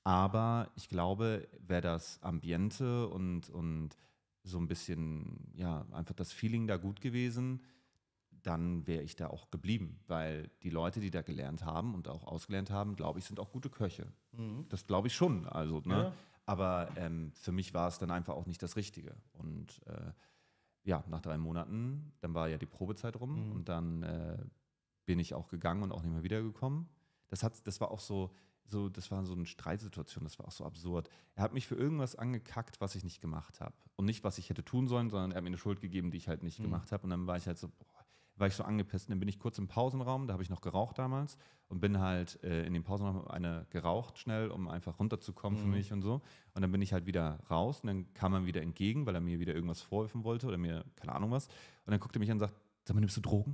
aber ich glaube, wäre das Ambiente und, und so ein bisschen, ja, einfach das Feeling da gut gewesen, dann wäre ich da auch geblieben, weil die Leute, die da gelernt haben und auch ausgelernt haben, glaube ich, sind auch gute Köche. Das glaube ich schon. Also, ne? Ja. Aber ähm, für mich war es dann einfach auch nicht das Richtige. Und äh, ja, nach drei Monaten, dann war ja die Probezeit rum und dann äh, bin ich auch gegangen und auch nicht mehr wiedergekommen. Das, hat, das war auch so, so, das war so eine Streitsituation, das war auch so absurd. Er hat mich für irgendwas angekackt, was ich nicht gemacht habe. Und nicht, was ich hätte tun sollen, sondern er hat mir eine Schuld gegeben, die ich halt nicht gemacht habe. Und dann war ich halt so, boah, war ich so angepisst. Und dann bin ich kurz im Pausenraum, da habe ich noch geraucht damals und bin halt äh, in dem Pausenraum eine geraucht schnell, um einfach runterzukommen Mhm. für mich und so. Und dann bin ich halt wieder raus und dann kam er mir wieder entgegen, weil er mir wieder irgendwas vorwerfen wollte oder mir, keine Ahnung was. Und dann guckte er mich an und sagt, sag mal, nimmst du Drogen?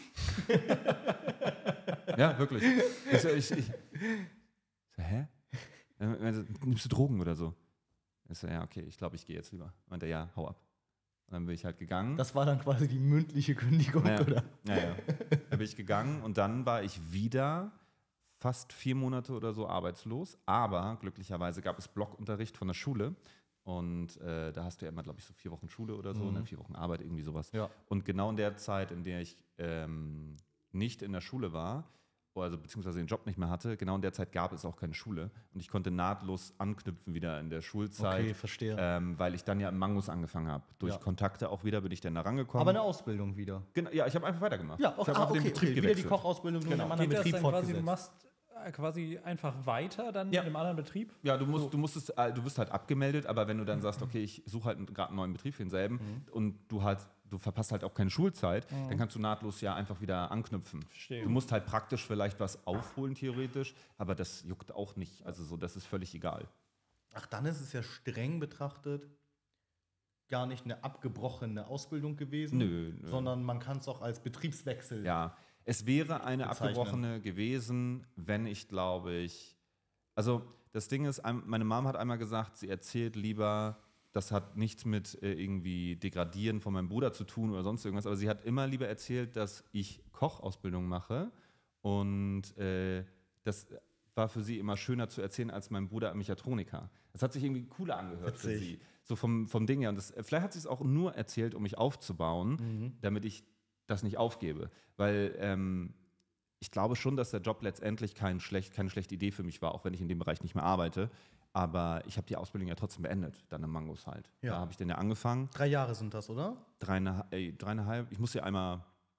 Ja, wirklich. Ich, so, ich, ich, so, hä? Er so, nimmst du Drogen oder so? Ich so, ja, okay, ich glaube, ich gehe jetzt lieber. Und er, ja, hau ab. Und dann bin ich halt gegangen. Das war dann quasi die mündliche Kündigung, Ja, oder? ja, ja. Dann bin ich gegangen und dann war ich wieder fast vier Monate oder so arbeitslos. Aber glücklicherweise gab es Blockunterricht von der Schule. Und äh, da hast du ja immer, glaube ich, so vier Wochen Schule oder so Mhm. und dann vier Wochen Arbeit, irgendwie sowas. Ja. Und genau in der Zeit, in der ich ähm, nicht in der Schule war, also beziehungsweise den Job nicht mehr hatte, genau in der Zeit gab es auch keine Schule. Und ich konnte nahtlos anknüpfen wieder in der Schulzeit, Okay, verstehe. ähm, weil ich dann ja im Mangos angefangen habe. Durch Ja. Kontakte auch wieder bin ich dann da rangekommen. Aber eine Ausbildung wieder. Genau, ja, ich habe einfach weitergemacht. Ja, ich auch, habe ah, einfach okay, den Betrieb okay. Wieder die gewechselt. Kochausbildung nur in Genau. einem anderen Geht das Betrieb dann quasi, du fortgesetzt. machst äh, quasi einfach weiter dann Ja. in einem anderen Betrieb? Ja, du musst, du musstest, äh, du wirst halt abgemeldet, aber wenn du dann sagst, okay, ich suche halt gerade einen neuen Betrieb für denselben und du halt, du verpasst halt auch keine Schulzeit, dann kannst du nahtlos ja einfach wieder anknüpfen. Verstehe. Du musst halt praktisch vielleicht was aufholen, theoretisch, aber das juckt auch nicht. Also so, das ist völlig egal. Ach, dann ist es ja streng betrachtet gar nicht eine abgebrochene Ausbildung gewesen, Nö, nö. sondern man kann es auch als Betriebswechsel. Ja, es wäre eine bezeichnen. abgebrochene gewesen, wenn ich, glaube ich, also das Ding ist, ein- meine Mom hat einmal gesagt, sie erzählt lieber, das hat nichts mit äh, irgendwie Degradieren von meinem Bruder zu tun oder sonst irgendwas, aber sie hat immer lieber erzählt, dass ich Kochausbildung mache und äh, das war für sie immer schöner zu erzählen als mein Bruder Mechatroniker. Das hat sich irgendwie cooler angehört für Witzig. sie, so vom, vom Ding her. Und das, vielleicht hat sie es auch nur erzählt, um mich aufzubauen, Mhm. damit ich das nicht aufgebe. Weil ähm, ich glaube schon, dass der Job letztendlich kein schlecht, keine schlechte Idee für mich war, auch wenn ich in dem Bereich nicht mehr arbeite. Aber ich habe die Ausbildung ja trotzdem beendet, dann im Mangos halt. Ja. Da habe ich dann ja angefangen. Drei Jahre sind das, oder? Dreieinhalb, ey, dreieinhalb ich musste ja einmal,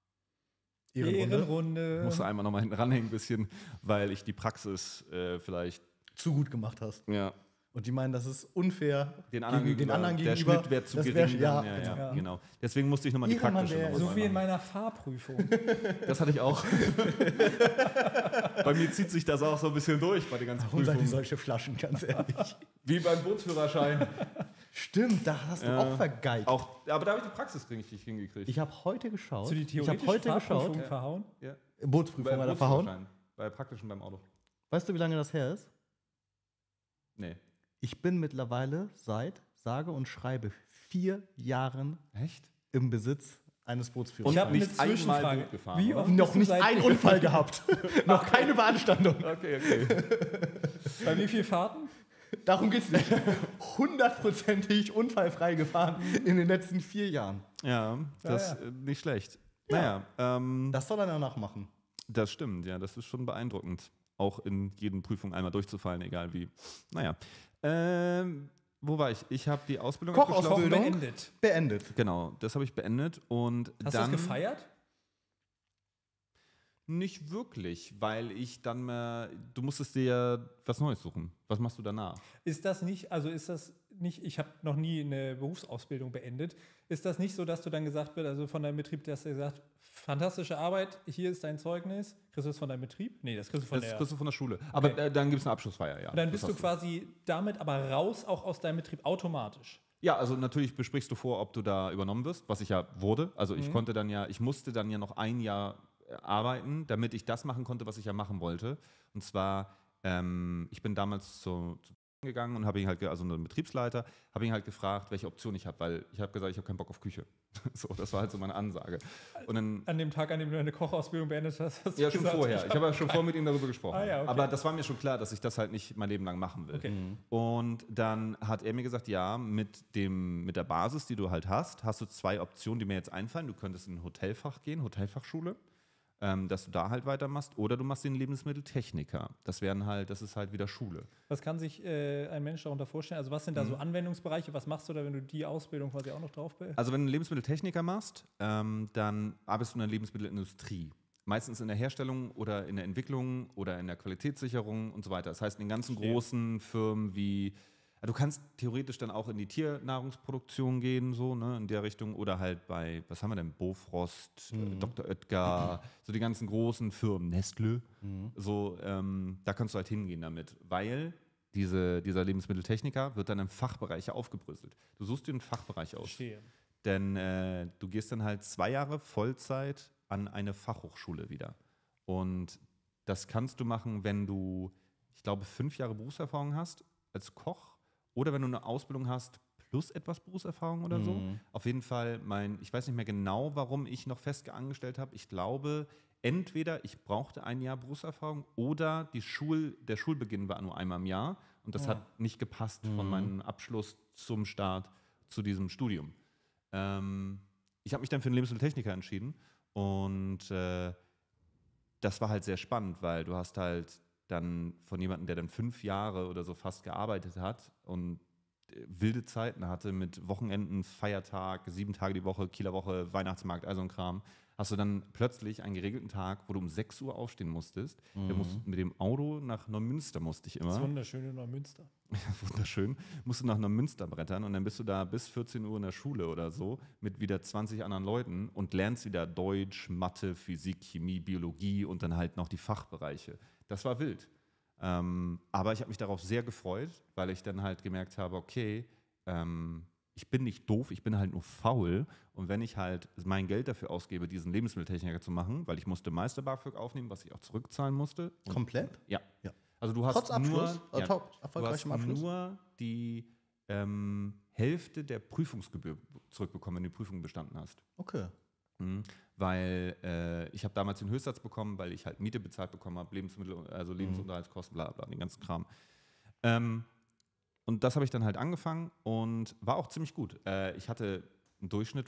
Ehrenrunde. musste einmal nochmal hinten ranhängen ein bisschen, weil ich die Praxis äh, vielleicht, Zu gut gemacht hast. ja, Und die meinen, das ist unfair den anderen gegen den gegenüber, anderen der gegenüber. Schnitt wäre zu Das gering. wär- ja, dann, ja, ja, ja. genau. Deswegen musste ich nochmal die Ehrenmann, praktische der- nochmal So wie in machen. meiner Fahrprüfung. Das hatte ich auch. Bei mir zieht sich das auch so ein bisschen durch bei den ganzen Warum seid ihr Prüfungen. solche Flaschen, ganz ehrlich? Wie beim Bootsführerschein. Stimmt, da hast du Ja. auch vergeigt. Auch, aber da habe ich die Praxis richtig hingekriegt. Ich habe heute geschaut. Hast du die ich habe theoretische heute Fahrprüfung geschaut. verhauen? ja. Bootsprüfung war da verhauen. Bootsführerschein. Bei praktischen beim Auto. Weißt du, wie lange das her ist? Nee. Ich bin mittlerweile seit, sage und schreibe, vier Jahren Echt? im Besitz eines Und Bootsführerscheins. Ich habe eine nicht einmal Zwischenfrage. Boot gefahren, Wie oder? oft noch bist du nicht seit- einen Unfall gehabt. noch keine Beanstandung. Okay, okay. Bei wie vielen Fahrten? Darum geht es nicht. Hundertprozentig unfallfrei gefahren in den letzten vier Jahren. Ja, das Ja, ist äh, nicht schlecht. Ja. Naja, ähm, Das soll er danach machen. das stimmt, ja, das ist schon beeindruckend. Auch in jeden Prüfung einmal durchzufallen, egal wie. Naja. Ähm, wo war ich? Ich habe die Ausbildung Kochausbildung. Kochen Bildung? beendet. Beendet. Genau, das habe ich beendet und Hast du dann das gefeiert? nicht wirklich, weil ich dann mal, du musstest dir ja was Neues suchen. Was machst du danach? Ist das nicht, also ist das nicht, ich habe noch nie eine Berufsausbildung beendet, ist das nicht so, dass du dann gesagt wird, also von deinem Betrieb, dass du gesagt, fantastische Arbeit, hier ist dein Zeugnis, kriegst du das von deinem Betrieb? Nee, das kriegst du von Das der... kriegst du von der Schule. Aber Okay. äh, dann gibt es eine Abschlussfeier, ja. Und dann Das bist du hast quasi damit aber raus, auch aus deinem Betrieb automatisch. Ja, also natürlich besprichst du vor, ob du da übernommen wirst, was ich ja wurde. Also ich konnte dann ja, ich musste dann ja noch ein Jahr äh, arbeiten, damit ich das machen konnte, was ich ja machen wollte. Und zwar, ähm, ich bin damals zu, zu gegangen und habe ihn halt, ge- also einen Betriebsleiter, habe ihn halt gefragt, welche Option ich habe, weil ich habe gesagt, ich habe keinen Bock auf Küche. So, das war halt so meine Ansage. Und dann An dem Tag, an dem du deine Kochausbildung beendet hast, hast du ja, schon gesagt, vorher. Ich habe ja schon vorher mit ihm darüber gesprochen. Ah, ja, okay. Aber das war mir schon klar, dass ich das halt nicht mein Leben lang machen will. Okay. Und dann hat er mir gesagt, ja, mit, dem, mit der Basis, die du halt hast, hast du zwei Optionen, die mir jetzt einfallen. Du könntest in ein Hotelfach gehen, Hotelfachschule, ähm, dass du da halt weitermachst. Oder du machst den Lebensmitteltechniker. Das wären halt, das ist halt wieder Schule. Was kann sich äh, ein Mensch darunter vorstellen? Also was sind da so Anwendungsbereiche? Was machst du da, wenn du die Ausbildung quasi auch noch drauf bist? Also wenn du einen Lebensmitteltechniker machst, ähm, dann arbeitest du in der Lebensmittelindustrie. Meistens in der Herstellung oder in der Entwicklung oder in der Qualitätssicherung und so weiter. Das heißt, in den ganzen Verstehe. großen Firmen wie Du kannst theoretisch dann auch in die Tiernahrungsproduktion gehen, so, ne, in der Richtung. Oder halt bei, was haben wir denn, Bofrost, Mhm. äh, Doktor Oetker, so die ganzen großen Firmen, Nestle. Mhm. So, ähm, da kannst du halt hingehen damit. Weil diese, dieser Lebensmitteltechniker wird dann im Fachbereich aufgebröselt. Du suchst dir einen Fachbereich aus. Verstehe. Denn äh, du gehst dann halt zwei Jahre Vollzeit an eine Fachhochschule wieder. Und das kannst du machen, wenn du, ich glaube, fünf Jahre Berufserfahrung hast als Koch oder wenn du eine Ausbildung hast plus etwas Berufserfahrung oder so. Mhm. Auf jeden Fall, mein, ich weiß nicht mehr genau, warum ich noch fest angestellt habe. Ich glaube, entweder ich brauchte ein Jahr Berufserfahrung oder die Schul, der Schulbeginn war nur einmal im Jahr und das Ja. hat nicht gepasst von Mhm. meinem Abschluss zum Start zu diesem Studium. Ähm, ich habe mich dann für den Lebensmitteltechniker entschieden und äh, das war halt sehr spannend, weil du hast halt dann von jemandem, der dann fünf Jahre oder so fast gearbeitet hat und äh, wilde Zeiten hatte mit Wochenenden, Feiertag, sieben Tage die Woche, Kieler Woche, Weihnachtsmarkt, all so ein Kram, hast du dann plötzlich einen geregelten Tag, wo du um sechs Uhr aufstehen musstest. Mhm. Der musst, mit dem Auto nach Neumünster musste ich Das ist immer. wunderschön in Neumünster. Wunderschön. Musst du nach Neumünster brettern und dann bist du da bis vierzehn Uhr in der Schule oder so mit wieder zwanzig anderen Leuten und lernst wieder Deutsch, Mathe, Physik, Chemie, Biologie und dann halt noch die Fachbereiche. Das war wild. Ähm, aber ich habe mich darauf sehr gefreut, weil ich dann halt gemerkt habe, okay, ähm, ich bin nicht doof, ich bin halt nur faul. Und wenn ich halt mein Geld dafür ausgebe, diesen Lebensmitteltechniker zu machen, weil ich musste Meister-BAföG aufnehmen, was ich auch zurückzahlen musste. Und Komplett? ja. Ja. Also du hast Trotz Abschluss? nur, Äh, ja, top- du erfolgreichem hast Abschluss? nur die ähm, Hälfte der Prüfungsgebühr zurückbekommen, wenn du die Prüfung bestanden hast. Okay. Mhm. Weil äh, ich habe damals den Höchstsatz bekommen, weil ich halt Miete bezahlt bekommen habe, Lebensmittel, also Lebensunterhaltskosten, bla bla, den ganzen Kram. Ähm, und das habe ich dann halt angefangen und war auch ziemlich gut. Äh, ich hatte einen Durchschnitt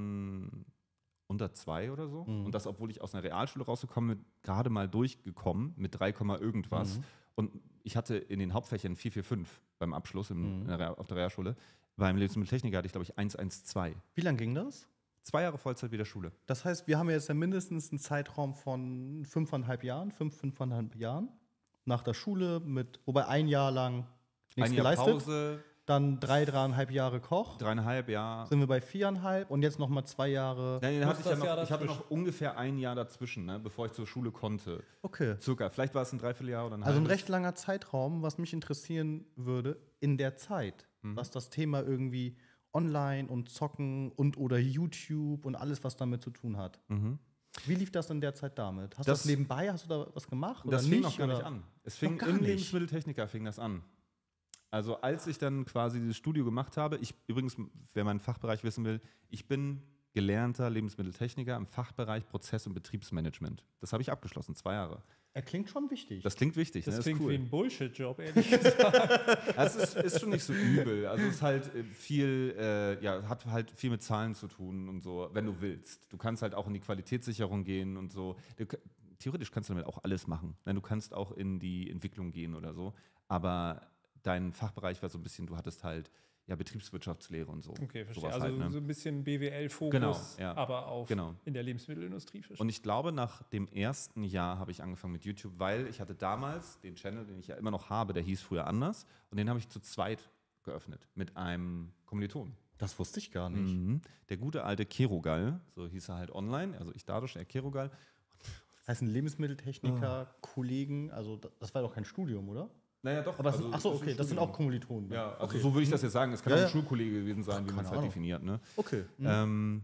von unter zwei oder so. Mhm. Und das, obwohl ich aus einer Realschule rausgekommen bin, gerade mal durchgekommen mit drei, irgendwas. Mhm. Und ich hatte in den Hauptfächern vier vier fünf beim Abschluss im, Mhm. in der, Real- auf der Realschule. Beim Lebensmitteltechniker hatte ich, glaube ich, eins eins zwei. Wie lange ging das? Zwei Jahre Vollzeit wieder Schule. Das heißt, wir haben jetzt ja mindestens einen Zeitraum von fünfeinhalb Jahren, fünf, fünfeinhalb Jahren nach der Schule mit, wobei ein Jahr lang nichts Ein Jahr geleistet. Pause, Dann drei, dreieinhalb Jahre Koch. dreieinhalb Jahre. Sind wir bei viereinhalb und jetzt noch mal zwei Jahre. Nein, den Plus hatte ich, ja das noch, Jahr ich hatte dazwischen. noch ungefähr ein Jahr dazwischen, ne, bevor ich zur Schule konnte. Okay. Circa. Vielleicht war es ein Dreivierteljahr oder ein Also ein halbes. recht langer Zeitraum, was mich interessieren würde, in der Zeit, Mhm. was das Thema irgendwie online und Zocken und oder YouTube und alles, was damit zu tun hat. Mhm. Wie lief das in der Zeit damit? Hast du Das- das nebenbei, hast du da was gemacht? Das oder fing nicht, noch gar oder? nicht an. Es fing Noch gar im nicht? Lebensmitteltechniker fing das an. Also als ich dann quasi dieses Studio gemacht habe, ich übrigens, wer meinen Fachbereich wissen will, ich bin gelernter Lebensmitteltechniker im Fachbereich Prozess- und Betriebsmanagement. Das habe ich abgeschlossen, zwei Jahre. Er klingt schon wichtig. Das klingt wichtig, Das ne? klingt ist cool. wie ein Bullshit-Job, ehrlich gesagt. Also es ist, ist schon nicht so übel. Also es ist halt äh, viel, äh, ja, hat halt viel mit Zahlen zu tun und so, wenn du willst. Du kannst halt auch in die Qualitätssicherung gehen und so. Du, k- theoretisch kannst du damit auch alles machen. Nein, du kannst auch in die Entwicklung gehen oder so. Aber dein Fachbereich war so ein bisschen, du hattest halt ja Betriebswirtschaftslehre und so. Okay, verstehe. Sowas Also halt, ne? so ein bisschen B W L-Fokus, Genau, ja. aber auf Genau. in der Lebensmittelindustrie. Verstehe. Und ich glaube, nach dem ersten Jahr habe ich angefangen mit YouTube, weil ich hatte damals den Channel, den ich ja immer noch habe, der hieß früher anders. Und den habe ich zu zweit geöffnet mit einem Kommiliton. Das wusste ich gar nicht. Mhm. Der gute alte Kerogal, so hieß er halt online, also ich dadurch, er Kerogal. Das heißt, ein Lebensmitteltechniker, Kollegen, also da- das war doch kein Studium, oder? Naja, doch. Aber das also sind, ach so, ist ein okay, das sind Studium. auch Kommilitonen. Ja, also okay. so würde ich das jetzt sagen. Es kann Ja, auch ein ja. Schulkollege gewesen sein, wie man es halt Ahnung. definiert. Ne? Okay. Mhm. Ähm,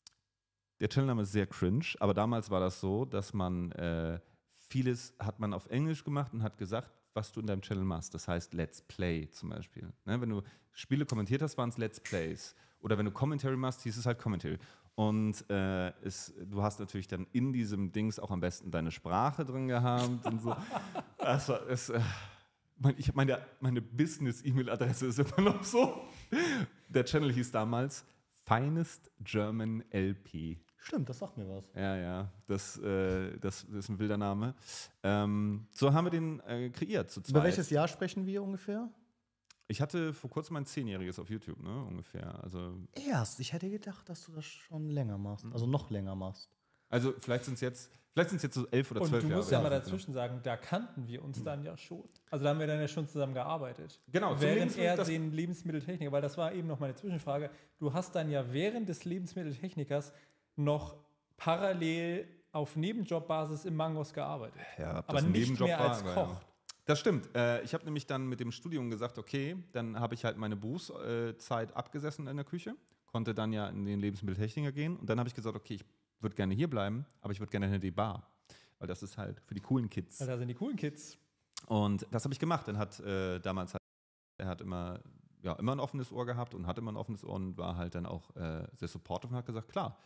der Channelname ist sehr cringe, aber damals war das so, dass man äh, vieles hat man auf Englisch gemacht und hat gesagt, was du in deinem Channel machst. Das heißt Let's Play zum Beispiel. Ne? Wenn du Spiele kommentiert hast, waren es Let's Plays. Oder wenn du Commentary machst, hieß es halt Commentary. Und äh, es, du hast natürlich dann in diesem Dings auch am besten deine Sprache drin gehabt und so. Das war, es, äh, mein, ich, meine meine Business-E-Mail-Adresse ist immer noch so. Der Channel hieß damals Finest German L P. Stimmt, das sagt mir was. Ja, ja, das, äh, das, das ist ein wilder Name. Ähm, so haben wir den äh, kreiert zu zweit. Über welches Jahr sprechen wir ungefähr? Ich hatte vor kurzem mein Zehnjähriges auf YouTube, ne, ungefähr. Also Erst. Ich hätte gedacht, dass du das schon länger machst. Also noch länger machst. Also vielleicht sind es jetzt, vielleicht sind es jetzt so elf oder Und zwölf du Jahre. musst ja mal Ja. dazwischen sagen, da kannten wir uns dann ja schon. Also da haben wir dann ja schon zusammen gearbeitet. Genau, zum Während Lebensmittel- er das- den Lebensmitteltechniker, weil das war eben noch meine Zwischenfrage, du hast dann ja während des Lebensmitteltechnikers noch parallel auf Nebenjobbasis im Mangos gearbeitet. Ja, ob aber das ein nicht Nebenjob mehr war, als aber Koch. ja. Das stimmt. Äh, ich habe nämlich dann mit dem Studium gesagt, okay, dann habe ich halt meine Berufszeit abgesessen in der Küche, konnte dann ja in den Lebensmitteltechniker gehen und dann habe ich gesagt, okay, ich würde gerne hier bleiben, aber ich würde gerne in die Bar, weil das ist halt für die coolen Kids. Weil da sind die coolen Kids. Und das habe ich gemacht. Dann hat äh, damals halt, er hat immer, ja, immer ein offenes Ohr gehabt und hat immer ein offenes Ohr und war halt dann auch äh, sehr supportive und hat gesagt, klar,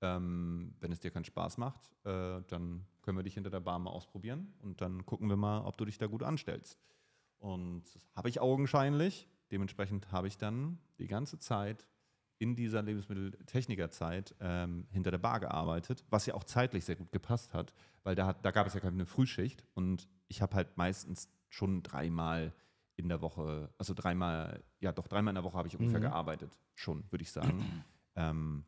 ähm, wenn es dir keinen Spaß macht, äh, dann können wir dich hinter der Bar mal ausprobieren und dann gucken wir mal, ob du dich da gut anstellst. Und das habe ich augenscheinlich. Dementsprechend habe ich dann die ganze Zeit in dieser Lebensmitteltechnikerzeit ähm, hinter der Bar gearbeitet, was ja auch zeitlich sehr gut gepasst hat, weil da, hat, da gab es ja keine Frühschicht und ich habe halt meistens schon dreimal in der Woche, also dreimal, ja doch dreimal in der Woche habe ich ungefähr Mhm. gearbeitet, schon, würde ich sagen. ähm,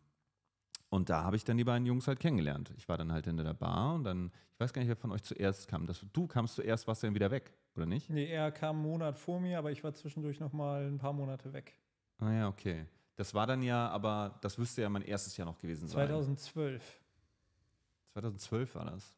und da habe ich dann die beiden Jungs halt kennengelernt. Ich war dann halt hinter der Bar und dann, ich weiß gar nicht, wer von euch zuerst kam. Das, du kamst zuerst, warst du dann wieder weg, oder nicht? Nee, er kam einen Monat vor mir, aber ich war zwischendurch noch mal ein paar Monate weg. Ah ja, okay. Das war dann ja, aber das müsste ja mein erstes Jahr noch gewesen sein. zweitausendzwölf. zweitausendzwölf war das.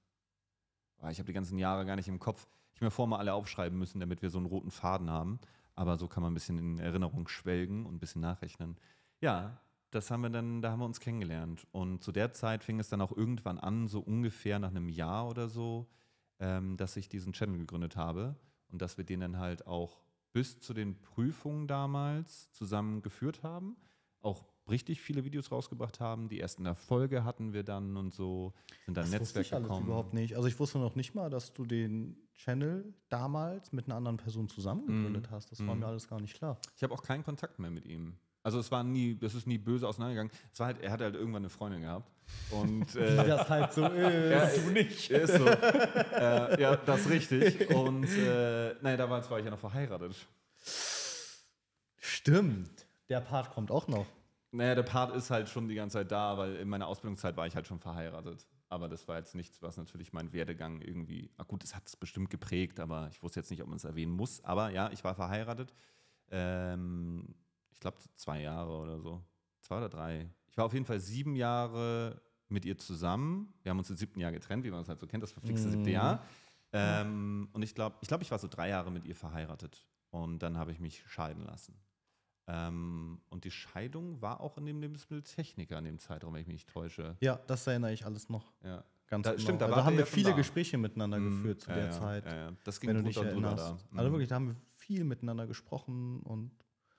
Ah, ich habe die ganzen Jahre gar nicht im Kopf. Ich mir vor mal alle aufschreiben müssen, damit wir so einen roten Faden haben. Aber so kann man ein bisschen in Erinnerung schwelgen und ein bisschen nachrechnen. Ja, das haben wir dann, da haben wir uns kennengelernt. Und zu der Zeit fing es dann auch irgendwann an, so ungefähr nach einem Jahr oder so, ähm, dass ich diesen Channel gegründet habe und dass wir den dann halt auch bis zu den Prüfungen damals zusammen geführt haben. Auch richtig viele Videos rausgebracht haben. Die ersten Erfolge hatten wir dann und so, sind dann Das wusste Netzwerk ich alles gekommen. überhaupt nicht. Also ich wusste noch nicht mal, dass du den Channel damals mit einer anderen Person zusammen gegründet Mhm. hast. Das war Mhm. mir alles gar nicht klar. Ich habe auch keinen Kontakt mehr mit ihm. Also es war nie, das ist nie böse auseinandergegangen. Es war halt, er hatte halt irgendwann eine Freundin gehabt. Und Wie äh, das halt so ist. ja, Du nicht. ist so. äh, ja, das ist richtig. Und äh, nein, damals war ich ja noch verheiratet. Stimmt. Der Part kommt auch noch. Naja, der Part ist halt schon die ganze Zeit da, weil in meiner Ausbildungszeit war ich halt schon verheiratet. Aber das war jetzt nichts, was natürlich meinen Werdegang irgendwie, ah gut, es hat es bestimmt geprägt, aber ich wusste jetzt nicht, ob man es erwähnen muss. Aber ja, ich war verheiratet. Ähm, ich glaube zwei Jahre oder so. Zwei oder drei. Ich war auf jeden Fall sieben Jahre mit ihr zusammen. Wir haben uns im siebten Jahr getrennt, wie man es halt so kennt, das verflixte siebte Mhm. Jahr. Ähm, und ich glaube, ich, glaub, ich war so drei Jahre mit ihr verheiratet. Und dann habe ich mich scheiden lassen. Ähm, und die Scheidung war auch in dem Lebensmitteltechniker in dem Zeitraum, wenn ich mich nicht täusche. Ja, das erinnere ich alles noch Ja. ganz Da- genau. stimmt, da Also wart haben ihr wir ja schon viele da. Gespräche miteinander Mhm. geführt zu Ja, der ja, Zeit, Ja, ja. Das ging wenn du drunter dich und drüber erinnerst. da. Also Mhm. wirklich, da haben wir viel miteinander gesprochen und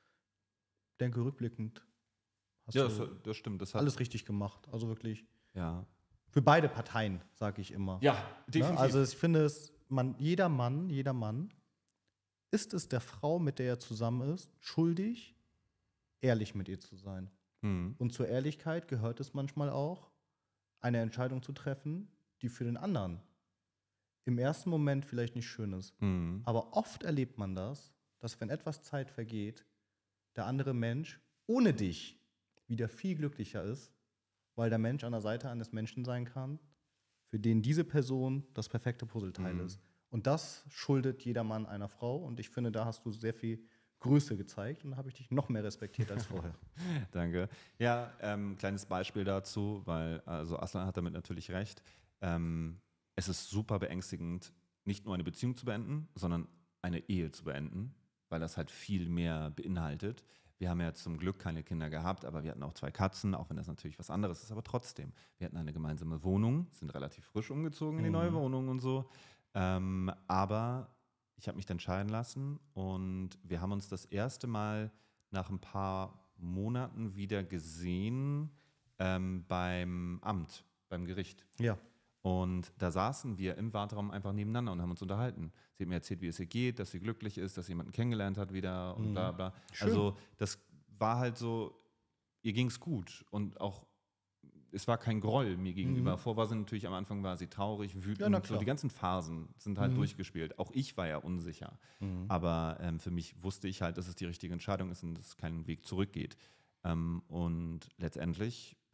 denke rückblickend hast Ja, das, du das stimmt. Das hat, alles richtig gemacht. Also wirklich ja. für beide Parteien, sage ich immer. Ja, Ne? definitiv. Also ich finde es, man, jeder Mann, jeder Mann ist es der Frau, mit der er zusammen ist, schuldig, ehrlich mit ihr zu sein. Mhm. Und zur Ehrlichkeit gehört es manchmal auch, eine Entscheidung zu treffen, die für den anderen im ersten Moment vielleicht nicht schön ist. Mhm. Aber oft erlebt man das, dass wenn etwas Zeit vergeht, der andere Mensch ohne dich wieder viel glücklicher ist, weil der Mensch an der Seite eines Menschen sein kann, für den diese Person das perfekte Puzzleteil Mhm. ist. Und das schuldet jeder Mann einer Frau. Und ich finde, da hast du sehr viel Größe gezeigt und da habe ich dich noch mehr respektiert als vorher. Danke. Ja, ähm, kleines Beispiel dazu, weil also Aslan hat damit natürlich recht. Ähm, es ist super beängstigend, nicht nur eine Beziehung zu beenden, sondern eine Ehe zu beenden, weil das halt viel mehr beinhaltet. Wir haben ja zum Glück keine Kinder gehabt, aber wir hatten auch zwei Katzen, auch wenn das natürlich was anderes ist, aber trotzdem. Wir hatten eine gemeinsame Wohnung, sind relativ frisch umgezogen in die neue Mhm. Wohnung und so. Ähm, aber ich habe mich dann scheiden lassen und wir haben uns das erste Mal nach ein paar Monaten wieder gesehen ähm, beim Amt, beim Gericht. Ja. Und da saßen wir im Warteraum einfach nebeneinander und haben uns unterhalten. Sie hat mir erzählt, wie es ihr geht, dass sie glücklich ist, dass sie jemanden kennengelernt hat wieder und Mhm. bla bla. Schön. Also das war halt so, ihr ging es gut und auch, es war kein Groll mir gegenüber. Mhm. Vor war sie natürlich, am Anfang war sie traurig, wütend, Ja, na so klar. die ganzen Phasen sind halt Mhm. durchgespielt. Auch ich war ja unsicher. Mhm. Aber ähm, für mich wusste ich halt, dass es die richtige Entscheidung ist und dass es keinen Weg zurückgeht. Ähm, und letztendlich, ja,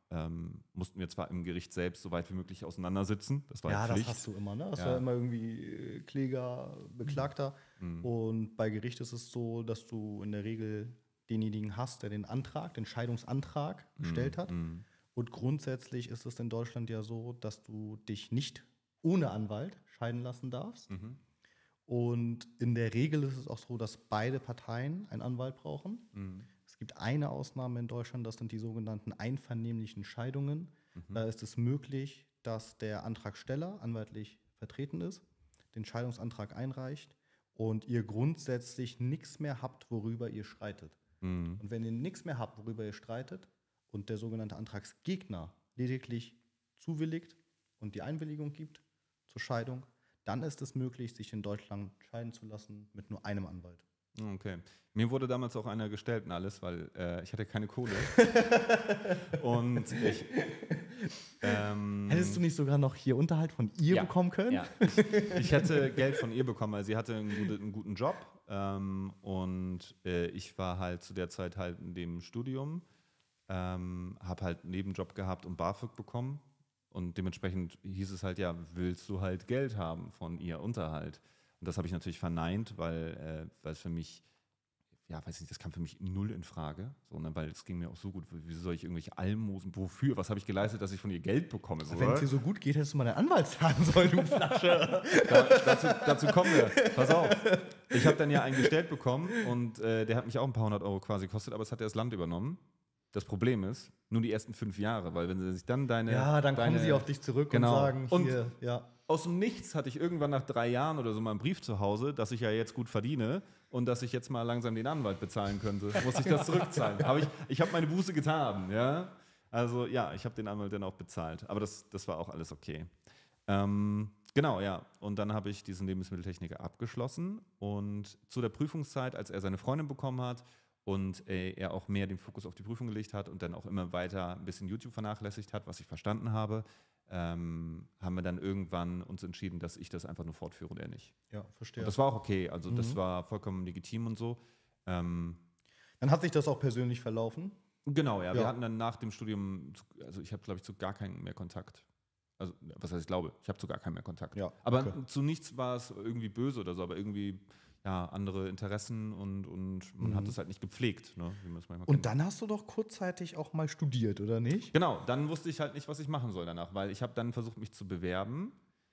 ähm, mussten wir zwar im Gericht selbst so weit wie möglich auseinandersitzen. Das war Ja, halt das Pflicht. hast du immer, ne? Das Ja. war immer irgendwie äh, Kläger, Beklagter. Mhm. Und bei Gericht ist es so, dass du in der Regel denjenigen hast, der den Antrag, den Scheidungsantrag gestellt hat. Mhm. Und grundsätzlich ist es in Deutschland ja so, dass du dich nicht ohne Anwalt scheiden lassen darfst. Mhm. Und in der Regel ist es auch so, dass beide Parteien einen Anwalt brauchen. Mhm. Es gibt eine Ausnahme in Deutschland, das sind die sogenannten einvernehmlichen Scheidungen. Mhm. Da ist es möglich, dass der Antragsteller anwaltlich vertreten ist, den Scheidungsantrag einreicht und ihr grundsätzlich nichts mehr habt, worüber ihr streitet. Mhm. Und wenn ihr nichts mehr habt, worüber ihr streitet und der sogenannte Antragsgegner lediglich zuwilligt und die Einwilligung gibt zur Scheidung, dann ist es möglich, sich in Deutschland scheiden zu lassen mit nur einem Anwalt. Okay. Mir wurde damals auch einer gestellt und alles, weil äh, ich hatte keine Kohle. Und ich. Ähm, Hättest du nicht sogar noch hier Unterhalt von ihr Ja. bekommen können? Ja, ich, ich hätte Geld von ihr bekommen, weil sie hatte einen, gute, einen guten Job. Ähm, und äh, ich war halt zu der Zeit halt in dem Studium, ähm, habe halt einen Nebenjob gehabt und BAföG bekommen. Und dementsprechend hieß es halt, ja, willst du halt Geld haben von ihr, Unterhalt? Und das habe ich natürlich verneint, weil, äh, weil es für mich, ja, weiß nicht, das kam für mich null in Frage, so, ne, weil es ging mir auch so gut. Wieso soll ich irgendwelche Almosen, wofür? Was habe ich geleistet, dass ich von ihr Geld bekomme? So, Wenn es dir so gut geht, hättest du mal einen Anwalt zahlen sollen, du Flasche. da, dazu, dazu kommen wir. Pass auf. Ich habe dann ja einen gestellt bekommen und äh, der hat mich auch ein paar hundert Euro quasi gekostet, aber es hat ja das Land übernommen. Das Problem ist, nur die ersten fünf Jahre, weil wenn sie sich dann deine... Ja, dann deine, kommen sie auf dich zurück Genau. und sagen, Und- hier, ja. Aus dem Nichts hatte ich irgendwann nach drei Jahren oder so mal einen Brief zu Hause, dass ich ja jetzt gut verdiene und dass ich jetzt mal langsam den Anwalt bezahlen könnte. Muss ich das zurückzahlen? Hab ich ich habe meine Buße getan, ja. Also ja, ich habe den Anwalt dann auch bezahlt. Aber das, das war auch alles okay. Ähm, genau, ja. Und dann habe ich diesen Lebensmitteltechniker abgeschlossen. Und zu der Prüfungszeit, als er seine Freundin bekommen hat und äh, er auch mehr den Fokus auf die Prüfung gelegt hat und dann auch immer weiter ein bisschen YouTube vernachlässigt hat, was ich verstanden habe, ähm, haben wir dann irgendwann uns entschieden, dass ich das einfach nur fortführe und er nicht. Ja, verstehe. Und das war auch okay. Also das Mhm. war vollkommen legitim und so. Ähm, Dann hat sich das auch persönlich verlaufen. Genau, ja. Ja. Wir hatten dann nach dem Studium, zu- also ich habe, glaube ich, zu gar keinen mehr Kontakt. Also, was heißt, ich glaube, ich habe zu gar keinen mehr Kontakt. Ja, Aber okay. zu nichts war es irgendwie böse oder so, aber irgendwie, ja, andere Interessen und, und man Mhm. hat es halt nicht gepflegt, ne, wie man es manchmal Und kennt. dann hast du doch kurzzeitig auch mal studiert, oder nicht? Genau, dann wusste ich halt nicht, was ich machen soll danach, weil ich habe dann versucht, mich zu bewerben.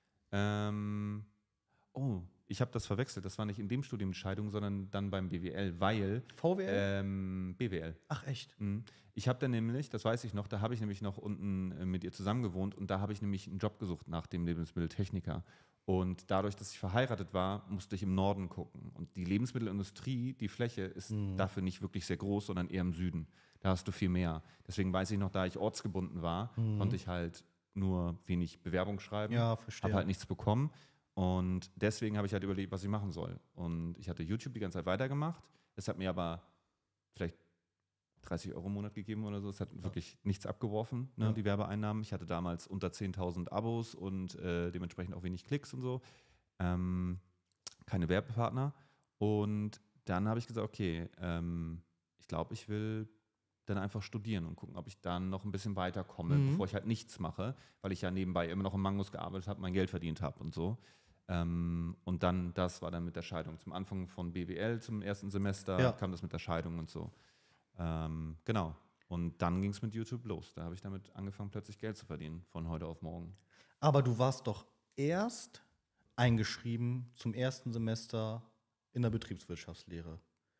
Ähm, oh, ich habe das verwechselt. Das war nicht in dem Studium die Scheidung, sondern dann beim B W L, weil V W L? ähm, B W L. Ach, echt? Mhm. Ich habe dann nämlich, das weiß ich noch, da habe ich nämlich noch unten äh, mit ihr zusammen gewohnt und da habe ich nämlich einen Job gesucht nach dem Lebensmitteltechniker. Und dadurch, dass ich verheiratet war, musste ich im Norden gucken. Und die Lebensmittelindustrie, die Fläche ist Mhm. dafür nicht wirklich sehr groß, sondern eher im Süden. Da hast du viel mehr. Deswegen weiß ich noch, da ich ortsgebunden war, Mhm. konnte ich halt nur wenig Bewerbung schreiben. Ja, verstehe. Habe halt nichts bekommen. Und deswegen habe ich halt überlegt, was ich machen soll. Und ich hatte YouTube die ganze Zeit weitergemacht. Es hat mir aber vielleicht dreißig Euro im Monat gegeben oder so. Es hat wirklich nichts abgeworfen, ne, Ja. die Werbeeinnahmen. Ich hatte damals unter zehntausend Abos und äh, dementsprechend auch wenig Klicks und so. Ähm, keine Werbepartner. Und dann habe ich gesagt, okay, ähm, ich glaube, ich will dann einfach studieren und gucken, ob ich dann noch ein bisschen weiterkomme, Mhm. bevor ich halt nichts mache, weil ich ja nebenbei immer noch im Mangos gearbeitet habe, mein Geld verdient habe und so. Ähm, und dann, das war dann mit der Scheidung. Zum Anfang von B W L, zum ersten Semester, Ja. kam das mit der Scheidung und so. Ähm, genau. Und dann ging es mit YouTube los. Da habe ich damit angefangen, plötzlich Geld zu verdienen, von heute auf morgen. Aber du warst doch erst eingeschrieben zum ersten Semester in der Betriebswirtschaftslehre.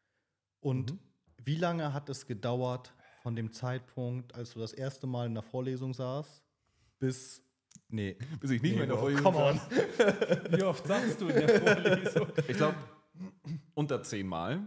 Und Mhm. wie lange hat es gedauert von dem Zeitpunkt, als du das erste Mal in der Vorlesung saßt, bis. Nee. Bis ich nicht Nee, mehr in der Bro, Vorlesung come on. saß. Wie oft sagst du in der Vorlesung? Ich glaube, unter zehnmal.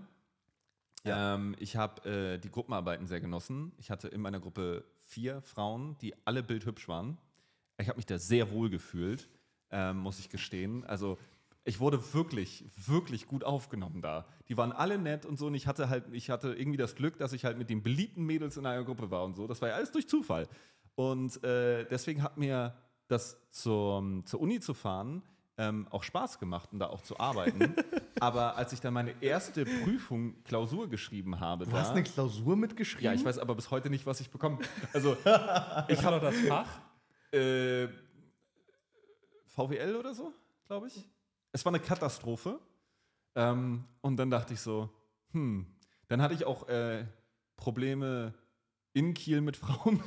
Ja. Ähm, ich habe äh, die Gruppenarbeiten sehr genossen. Ich hatte in meiner Gruppe vier Frauen, die alle bildhübsch waren. Ich habe mich da sehr wohl gefühlt, ähm, muss ich gestehen. Also ich wurde wirklich, wirklich gut aufgenommen da. Die waren alle nett und so und ich hatte halt, ich hatte irgendwie das Glück, dass ich halt mit den beliebten Mädels in einer Gruppe war und so. Das war ja alles durch Zufall. Und äh, deswegen hat mir das zur, zur Uni zu fahren ähm, auch Spaß gemacht und da auch zu arbeiten. Aber als ich dann meine erste Prüfung, Klausur geschrieben habe, Du da, hast eine Klausur mitgeschrieben? ja, ich weiß aber bis heute nicht, was ich bekomme. Also, Ich habe noch das Fach. äh, V W L oder so, glaube ich. Es war eine Katastrophe. Ähm, und dann dachte ich so, hm, dann hatte ich auch äh, Probleme in Kiel mit Frauen.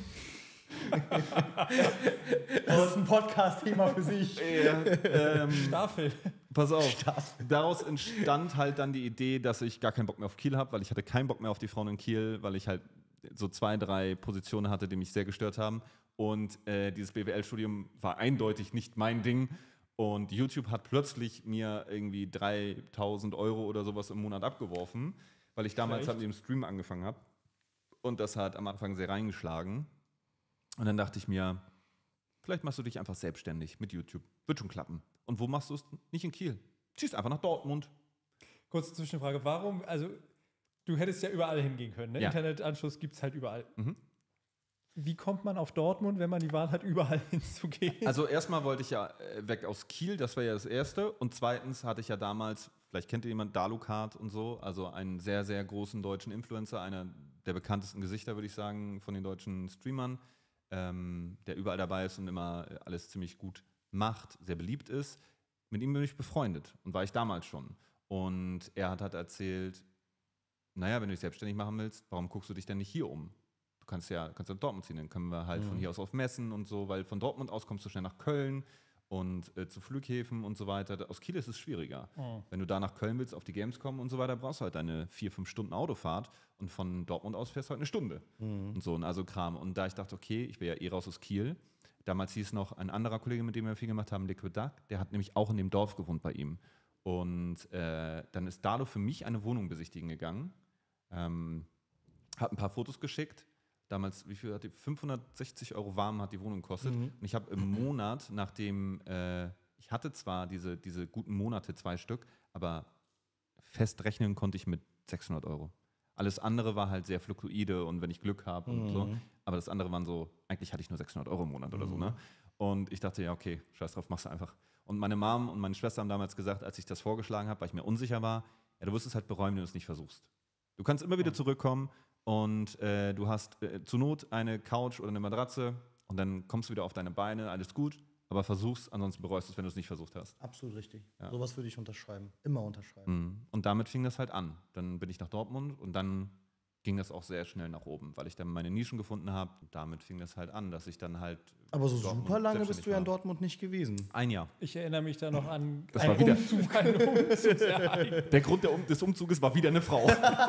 Das ist ein Podcast-Thema für sich. Ja, ähm, Staffel. pass auf. Daraus entstand halt dann die Idee, dass ich gar keinen Bock mehr auf Kiel habe, weil ich hatte keinen Bock mehr auf die Frauen in Kiel, weil ich halt so zwei, drei Positionen hatte, die mich sehr gestört haben. Und äh, dieses B W L-Studium war eindeutig nicht mein Ding. Und YouTube hat plötzlich mir irgendwie dreitausend Euro oder sowas im Monat abgeworfen, weil ich damals Echt? halt mit dem Stream angefangen habe. Und das hat am Anfang sehr reingeschlagen. Und dann dachte ich mir, vielleicht machst du dich einfach selbstständig mit YouTube. Wird schon klappen. Und wo machst du es? Nicht in Kiel. Ziehst einfach nach Dortmund. Kurze Zwischenfrage. Warum, also du hättest ja überall hingehen können. Ne? Ja. Internetanschluss gibt es halt überall. Mhm. Wie kommt man auf Dortmund, wenn man die Wahl hat, überall hinzugehen? Also erstmal wollte ich ja äh, weg aus Kiel, das war ja das Erste. Und zweitens hatte ich ja damals, vielleicht kennt ihr jemand, Dalukart und so, also einen sehr, sehr großen deutschen Influencer, einer der bekanntesten Gesichter, würde ich sagen, von den deutschen Streamern, ähm, der überall dabei ist und immer alles ziemlich gut macht, sehr beliebt ist. Mit ihm bin ich befreundet und war ich damals schon. Und er hat halt erzählt, naja, wenn du dich selbstständig machen willst, warum guckst du dich denn nicht hier um? Du kannst ja, kannst ja nach Dortmund ziehen, dann können wir halt Mhm. von hier aus auf Messen und so, weil von Dortmund aus kommst du schnell nach Köln und äh, zu Flughäfen und so weiter. Aus Kiel ist es schwieriger. Oh. Wenn du da nach Köln willst, auf die Gamescom und so weiter, brauchst du halt eine vier, fünf Stunden Autofahrt und von Dortmund aus fährst du halt eine Stunde Mhm. und so, und also Kram. Und da ich dachte, okay, ich will ja eh raus aus Kiel. Damals hieß noch ein anderer Kollege, mit dem wir viel gemacht haben, Liquid Duck, der hat nämlich auch in dem Dorf gewohnt bei ihm. Und äh, dann ist Dalo für mich eine Wohnung besichtigen gegangen, ähm, hat ein paar Fotos geschickt. Damals, wie viel hat die? fünfhundertsechzig Euro warm hat die Wohnung gekostet. Mhm. Und ich habe im Monat, nachdem, äh, ich hatte zwar diese, diese guten Monate, zwei Stück, aber fest rechnen konnte ich mit sechshundert Euro. Alles andere war halt sehr fluktuide und wenn ich Glück habe und so. Mhm. Aber das andere waren so, eigentlich hatte ich nur sechshundert Euro im Monat oder so, ne? Und ich dachte, ja, okay, scheiß drauf, machst du einfach. Und meine Mom und meine Schwester haben damals gesagt, als ich das vorgeschlagen habe, weil ich mir unsicher war, ja, du wirst es halt bereuen, wenn du es nicht versuchst. Du kannst immer wieder zurückkommen und äh, du hast äh, zur Not eine Couch oder eine Matratze und dann kommst du wieder auf deine Beine, alles gut, aber versuch's, ansonsten bereust du es, wenn du es nicht versucht hast. Absolut richtig. Ja. Sowas würde ich unterschreiben. Immer unterschreiben. Mhm. Und damit fing das halt an. Dann bin ich nach Dortmund und dann ging das auch sehr schnell nach oben, weil ich dann meine Nischen gefunden habe. Und damit fing das halt an, dass ich dann halt. Aber so Dortmund super lange bist selbstständig du ja in war. Dortmund nicht gewesen. Ein Jahr. Ich erinnere mich da noch an Das einen war wieder- Umzug, einen Umzugsereignis. Der Grund der um des Umzuges war wieder eine Frau.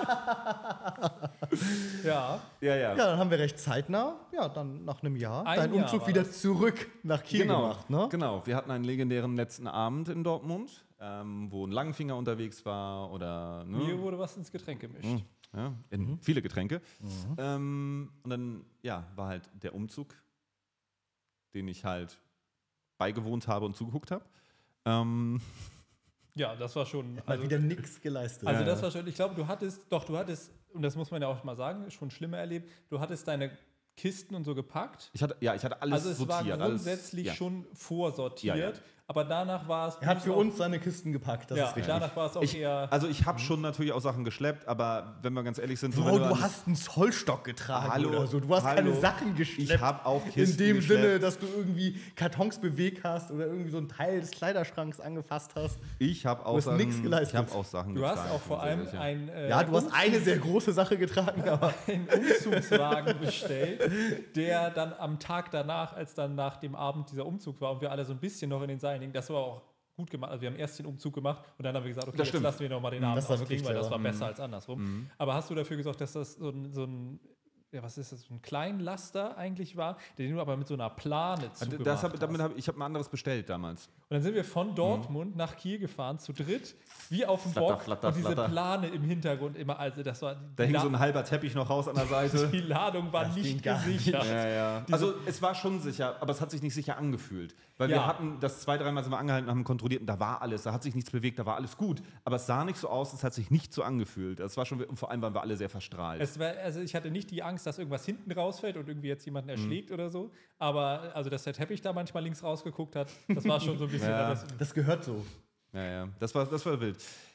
Ja, ja, ja. Ja, dann haben wir recht zeitnah, ja, dann nach einem Jahr, Ein deinen Jahr Umzug war wieder das. zurück nach Kiel Genau, gemacht, ne? genau. Wir hatten einen legendären letzten Abend in Dortmund, ähm, wo ein Langfinger unterwegs war oder. Ne? mir wurde was ins Getränk gemischt. Mhm. Ja, in viele Getränke. Ähm, und dann, ja, war halt der Umzug, den ich halt beigewohnt habe und zugeguckt habe. Ähm, Ja, das war schon. Mal Also, wieder nichts geleistet. also Ja, das ja. war schon, ich glaube, du hattest, doch, du hattest, und das muss man ja auch mal sagen, schon schlimmer erlebt, du hattest deine Kisten und so gepackt. ich hatte, ja, ich hatte alles Also es sortiert. war alles, grundsätzlich ja. schon vorsortiert, Ja, ja. aber danach war es. er hat für uns seine Kisten gepackt, das ja, ist richtig. danach war es auch Ich, eher. also ich habe schon natürlich auch Sachen geschleppt, aber wenn wir ganz ehrlich sind, so Bro, wenn du an- hast einen Zollstock getragen Hallo, oder so. Du hast hallo. keine Sachen geschleppt. Ich habe auch in Kisten dem geschleppt. Sinne, dass du irgendwie Kartons bewegt hast oder irgendwie so einen Teil des Kleiderschranks angefasst hast. Ich habe auch hast Sachen, nix geleistet. ich habe auch Sachen du hast getragen, auch vor sehr allem sicher. ein, äh, Ja, du hast Umzugs- eine sehr große Sache getragen, aber einen Umzugswagen bestellt, der dann am Tag danach, als dann nach dem Abend dieser Umzug war und wir alle so ein bisschen noch in den Seilen hingen, das war auch gut gemacht. Also wir haben erst den Umzug gemacht und dann haben wir gesagt, okay, Das jetzt stimmt. lassen wir noch mal den Abend das war ausklingen, wirklich weil das clever. war besser als andersrum. Aber hast du dafür gesorgt, dass das so ein, so ein ja, was ist das, so ein Kleinlaster eigentlich war, den du aber mit so einer Plane zugemacht das hab, hast? damit hab, ich habe ein anderes bestellt damals. Und dann sind wir von Dortmund nach Kiel gefahren, zu dritt, wie auf dem Flatter, Bock. flatter, und diese flatter. Plane im Hintergrund immer, also das war, Da die, hing La so ein halber Teppich noch raus an der Seite. die Ladung war Das ging nicht gar nicht. gesichert. Ja, ja. Also es war schon sicher, aber es hat sich nicht sicher angefühlt. Weil Ja. wir hatten das zwei, dreimal sind wir angehalten, haben kontrolliert und da war alles, da hat sich nichts bewegt, da war alles gut. Aber es sah nicht so aus, es hat sich nicht so angefühlt. Das war schon, und vor allem waren wir alle sehr verstrahlt. Es war, also ich hatte nicht die Angst, dass irgendwas hinten rausfällt und irgendwie jetzt jemanden Mhm. erschlägt oder so. Aber also, dass der Teppich da manchmal links rausgeguckt hat, das war schon so ein bisschen. Ja. das, das gehört so. Ja, ja, das war, das war wild.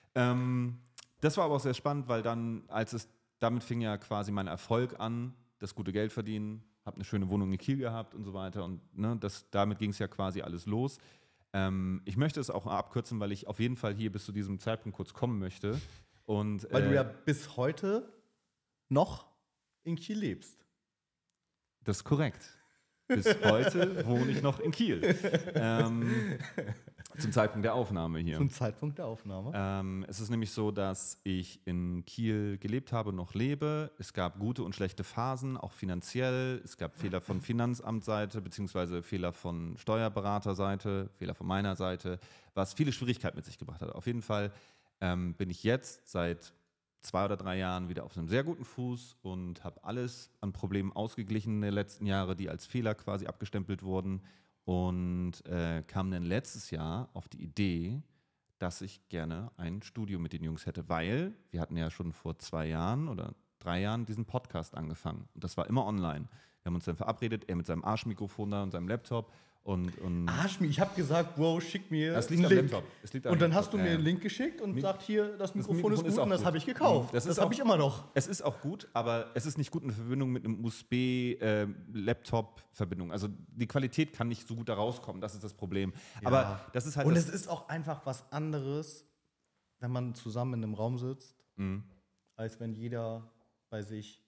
Ähm, das war aber auch sehr spannend, weil dann, als es, damit fing ja quasi mein Erfolg an, das gute Geld verdienen, habe eine schöne Wohnung in Kiel gehabt und so weiter und ne, das, damit ging es ja quasi alles los. Ähm, ich möchte es auch abkürzen, weil ich auf jeden Fall hier bis zu diesem Zeitpunkt kurz kommen möchte. Und, Weil äh, du ja bis heute noch in Kiel lebst. Das ist korrekt. Bis heute wohne ich noch in Kiel. Ähm, zum Zeitpunkt der Aufnahme hier. Zum Zeitpunkt der Aufnahme. Ähm, es ist nämlich so, dass ich in Kiel gelebt habe und noch lebe. Es gab gute und schlechte Phasen, auch finanziell. Es gab Fehler von Finanzamtseite, beziehungsweise Fehler von Steuerberaterseite, Fehler von meiner Seite, was viele Schwierigkeiten mit sich gebracht hat. Auf jeden Fall ähm, bin ich jetzt seit zwei oder drei Jahren wieder auf einem sehr guten Fuß und habe alles an Problemen ausgeglichen in den letzten Jahren, die als Fehler quasi abgestempelt wurden. Und äh, kam dann letztes Jahr auf die Idee, dass ich gerne ein Studio mit den Jungs hätte, weil wir hatten ja schon vor zwei Jahren oder drei Jahren diesen Podcast angefangen. Und das war immer online. Wir haben uns dann verabredet, er mit seinem Arschmikrofon da und seinem Laptop. Und, und Arsch, ich habe gesagt, Bro, schick mir Das einen liegt am Link. Laptop. Es liegt am Und dann Laptop, hast du ja, mir ja. einen Link geschickt und Mi- sagt hier, das Mikrofon, Mikrofon ist ist gut auch und das gut. habe ich gekauft. Das Das, ist habe auch- ich immer noch. Es ist auch gut, aber es ist nicht gut in Verbindung mit einem U S B-Laptop-Verbindung. Also die Qualität kann nicht so gut da rauskommen, das ist das Problem. Aber das ist halt Und das, es ist auch einfach was anderes, wenn man zusammen in einem Raum sitzt, Mhm. als wenn jeder bei sich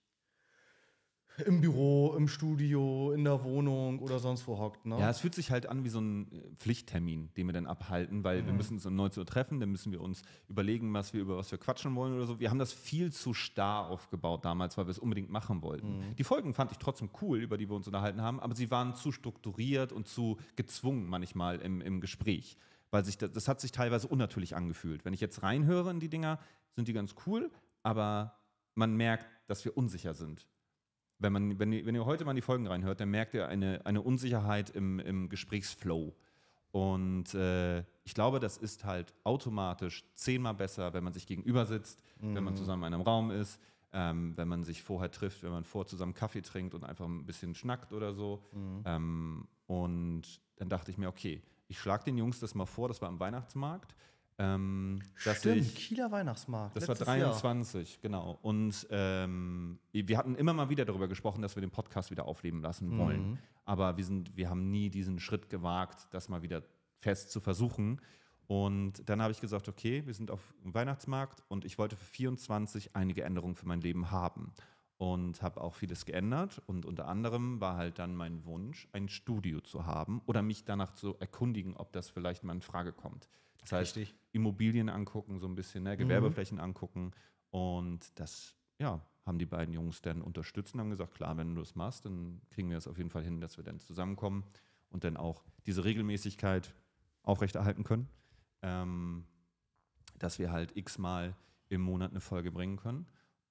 im Büro, im Studio, in der Wohnung oder sonst wo hockt. Ne? Ja, es fühlt sich halt an wie so ein äh, Pflichttermin, den wir dann abhalten, weil wir müssen uns um neunzehn Uhr treffen, dann müssen wir uns überlegen, was wir über was wir quatschen wollen oder so. Wir haben das viel zu starr aufgebaut damals, weil wir es unbedingt machen wollten. Die Folgen fand ich trotzdem cool, über die wir uns unterhalten haben, aber sie waren zu strukturiert und zu gezwungen manchmal im, im Gespräch. Weil sich das, das hat sich teilweise unnatürlich angefühlt. Wenn ich jetzt reinhöre in die Dinger, sind die ganz cool, aber man merkt, dass wir unsicher sind. Wenn, man, wenn, ihr, wenn ihr heute mal in die Folgen reinhört, dann merkt ihr eine, eine Unsicherheit im, im Gesprächsflow. Und äh, ich glaube, das ist halt automatisch zehnmal besser, wenn man sich gegenüber sitzt, wenn man zusammen in einem Raum ist, ähm, wenn man sich vorher trifft, wenn man vorher zusammen Kaffee trinkt und einfach ein bisschen schnackt oder so. Ähm, und dann dachte ich mir, okay, ich schlage den Jungs das mal vor, das war am Weihnachtsmarkt. Ähm, dass Stimmt, ich, Kieler Weihnachtsmarkt. das war letztes dreiundzwanzig, genau. Und ähm, wir hatten immer mal wieder darüber gesprochen, dass wir den Podcast wieder aufleben lassen wollen. Aber wir, sind, wir haben nie diesen Schritt gewagt, das mal wieder fest zu versuchen. Und dann habe ich gesagt, okay, wir sind auf dem Weihnachtsmarkt und ich wollte für vierundzwanzig einige Änderungen für mein Leben haben. Und habe auch vieles geändert. Und unter anderem war halt dann mein Wunsch, ein Studio zu haben oder mich danach zu erkundigen, ob das vielleicht mal in Frage kommt. Das heißt, Richtig. Immobilien angucken, so ein bisschen, ne, Gewerbeflächen angucken. Und das, ja, haben die beiden Jungs dann unterstützt und haben gesagt, klar, wenn du das machst, dann kriegen wir es auf jeden Fall hin, dass wir dann zusammenkommen und dann auch diese Regelmäßigkeit aufrechterhalten können, ähm, dass wir halt x-mal im Monat eine Folge bringen können.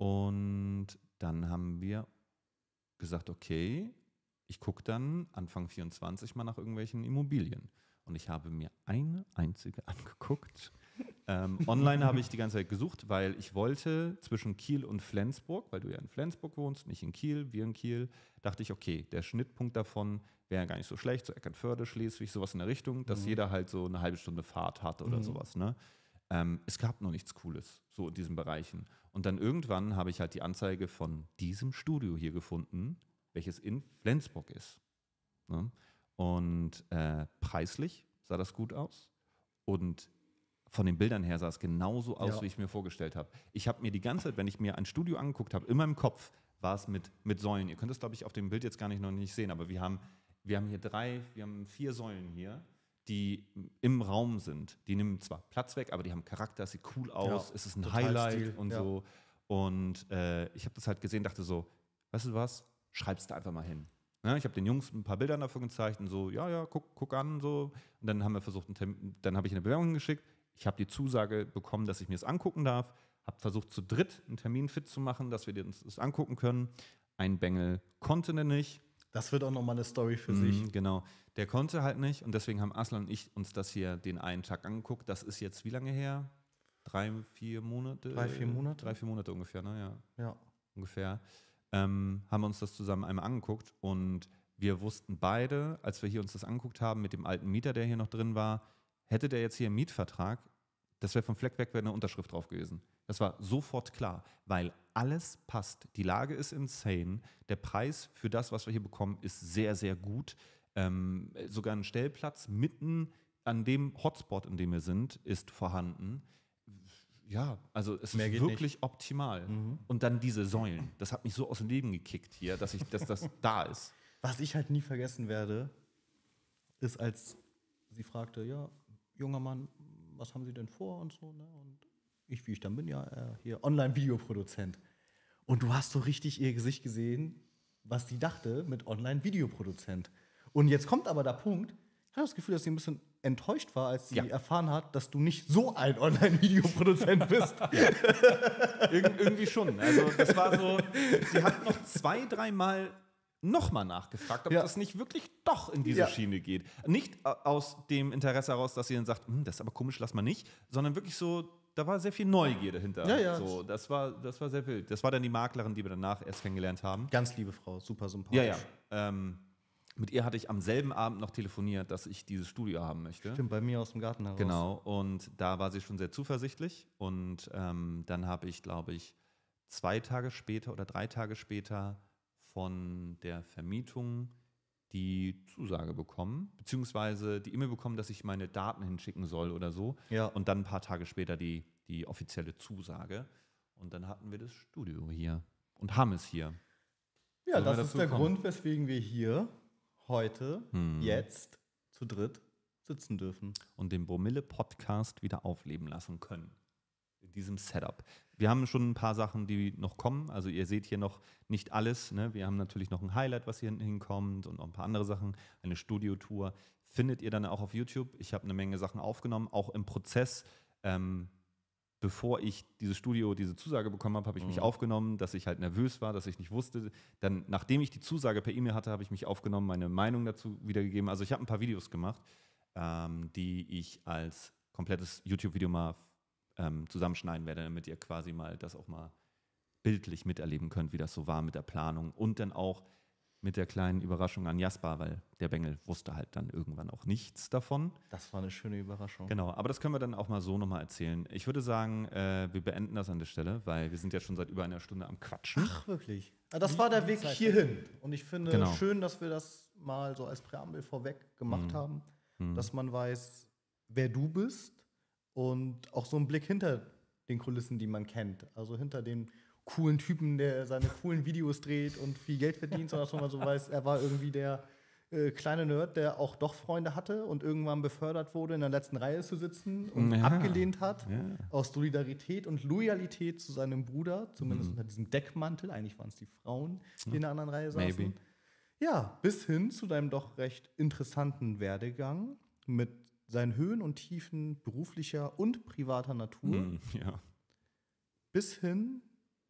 Und dann haben wir gesagt, okay, ich gucke dann Anfang vierundzwanzig mal nach irgendwelchen Immobilien. Und ich habe mir eine einzige angeguckt. ähm, online habe ich die ganze Zeit gesucht, weil ich wollte zwischen Kiel und Flensburg, weil du ja in Flensburg wohnst, nicht in Kiel, wir in Kiel, dachte ich, okay, der Schnittpunkt davon wäre gar nicht so schlecht, so Eckernförde, Schleswig, sowas in der Richtung, dass jeder halt so eine halbe Stunde Fahrt hat oder sowas. Ne? Ähm, es gab noch nichts Cooles, so in diesen Bereichen. Und dann irgendwann habe ich halt die Anzeige von diesem Studio hier gefunden, welches in Flensburg ist. Ne? Und äh, preislich sah das gut aus. Und von den Bildern her sah es genauso aus, Ja. wie ich mir vorgestellt habe. Ich habe mir die ganze Zeit, wenn ich mir ein Studio angeguckt habe, in meinem Kopf war es mit, mit Säulen. Ihr könnt es, glaube ich, auf dem Bild jetzt gar nicht noch nicht sehen, aber wir haben, wir haben hier drei, wir haben vier Säulen hier, die im Raum sind. Die nehmen zwar Platz weg, aber die haben Charakter, es sieht cool aus, Ja, es ist ein total Highlight Stil, und ja. so. Und äh, ich habe das halt gesehen, dachte so, weißt du was, schreib's da einfach mal hin. Ne, ich habe den Jungs ein paar Bilder davon gezeigt und so, ja, ja, guck, guck an, so. Und dann haben wir versucht, einen Termin, dann habe ich eine Bewerbung geschickt. Ich habe die Zusage bekommen, dass ich mir das angucken darf. Habe versucht, zu dritt einen Termin fit zu machen, dass wir uns das angucken können. Ein Bengel konnte denn nicht. Das wird auch nochmal eine Story für Mhm, sich. Genau. Der konnte halt nicht und deswegen haben Aslan und ich uns das hier den einen Tag angeguckt. Das ist jetzt wie lange her? Drei, vier Monate? Drei, vier Monate? Drei, vier Monate ungefähr, ne? Ja, Ja. ungefähr. Ähm, haben wir uns das zusammen einmal angeguckt und wir wussten beide, als wir hier uns das angeguckt haben mit dem alten Mieter, der hier noch drin war, hätte der jetzt hier einen Mietvertrag, das wäre vom Fleck weg, wäre eine Unterschrift drauf gewesen. Das war sofort klar, weil alles passt. Die Lage ist insane. Der Preis für das, was wir hier bekommen, ist sehr, sehr gut. Ähm, sogar ein Stellplatz mitten an dem Hotspot, in dem wir sind, ist vorhanden. Ja, also es Mehr ist geht wirklich optimal. Mhm. Und dann diese Säulen. Das hat mich so aus dem Leben gekickt hier, dass, ich, dass das da ist. Was ich halt nie vergessen werde, ist, als sie fragte, ja, junger Mann, was haben Sie denn vor und so, ne? Und ich, wie ich dann bin, ja, äh, hier Online-Videoproduzent. Und du hast so richtig ihr Gesicht gesehen, was sie dachte mit Online-Videoproduzent. Und jetzt kommt aber der Punkt, ich habe das Gefühl, dass sie ein bisschen enttäuscht war, als sie Ja. erfahren hat, dass du nicht so ein Online-Videoproduzent bist. Irg irgendwie schon. Also das war so, sie hat noch zwei, dreimal nochmal nachgefragt, ob Ja. das nicht wirklich doch in diese Ja. Schiene geht. Nicht äh, aus dem Interesse heraus, dass sie dann sagt, hm, das ist aber komisch, lass mal nicht, sondern wirklich so, da war sehr viel Neugier dahinter. Ja, ja. So, das, war, das war sehr wild. Das war dann die Maklerin, die wir danach erst kennengelernt haben. Ganz liebe Frau, super sympathisch. Ja, ja. Ähm, mit ihr hatte ich am selben Abend noch telefoniert, dass ich dieses Studio haben möchte. Stimmt, bei mir aus dem Garten heraus. Genau, und da war sie schon sehr zuversichtlich. Und ähm, dann habe ich, glaube ich, zwei Tage später oder drei Tage später von der Vermietung die Zusage bekommen, beziehungsweise die E-Mail bekommen, dass ich meine Daten hinschicken soll oder so. Ja. Und dann ein paar Tage später die, die offizielle Zusage. Und dann hatten wir das Studio hier und haben es hier. Ja, Sollen wir das ist dazu der kommen? Grund, weswegen wir hier heute, Hm. jetzt, zu dritt sitzen dürfen. Und den Bromille-Podcast wieder aufleben lassen können. In diesem Setup. Wir haben schon ein paar Sachen, die noch kommen. Also ihr seht hier noch nicht alles. Ne? Wir haben natürlich noch ein Highlight, was hier hinten hinkommt und noch ein paar andere Sachen. Eine Studiotour findet ihr dann auch auf YouTube. Ich habe eine Menge Sachen aufgenommen, auch im Prozess. Ähm, bevor ich dieses Studio, diese Zusage bekommen habe, habe ich mich Mhm. aufgenommen, dass ich halt nervös war, dass ich nicht wusste. Dann, nachdem ich die Zusage per E-Mail hatte, habe ich mich aufgenommen, meine Meinung dazu wiedergegeben. Also ich habe ein paar Videos gemacht, ähm, die ich als komplettes YouTube-Video mal ähm, zusammenschneiden werde, damit ihr quasi mal das auch mal bildlich miterleben könnt, wie das so war mit der Planung und dann auch mit der kleinen Überraschung an Jasper, weil der Bengel wusste halt dann irgendwann auch nichts davon. Das war eine schöne Überraschung. Genau, aber das können wir dann auch mal so nochmal erzählen. Ich würde sagen, äh, wir beenden das an der Stelle, weil wir sind ja schon seit über einer Stunde am Quatschen. Ach, wirklich? Ja, das Wie- war der wie Weg Zeit hierhin. Und ich finde Genau. schön, dass wir das mal so als Präambel vorweg gemacht Mhm. haben, Hm. dass man weiß, wer du bist und auch so einen Blick hinter den Kulissen, die man kennt. Also hinter dem coolen Typen, der seine coolen Videos dreht und viel Geld verdient, sondern dass man mal so weiß, er war irgendwie der äh, kleine Nerd, der auch doch Freunde hatte und irgendwann befördert wurde, in der letzten Reihe zu sitzen und Ja. abgelehnt hat. Ja. Aus Solidarität und Loyalität zu seinem Bruder, zumindest Mhm. unter diesem Deckmantel, eigentlich waren es die Frauen, die in der anderen Reihe saßen. Maybe. Ja, bis hin zu deinem doch recht interessanten Werdegang mit seinen Höhen und Tiefen beruflicher und privater Natur, Hm, ja. bis hin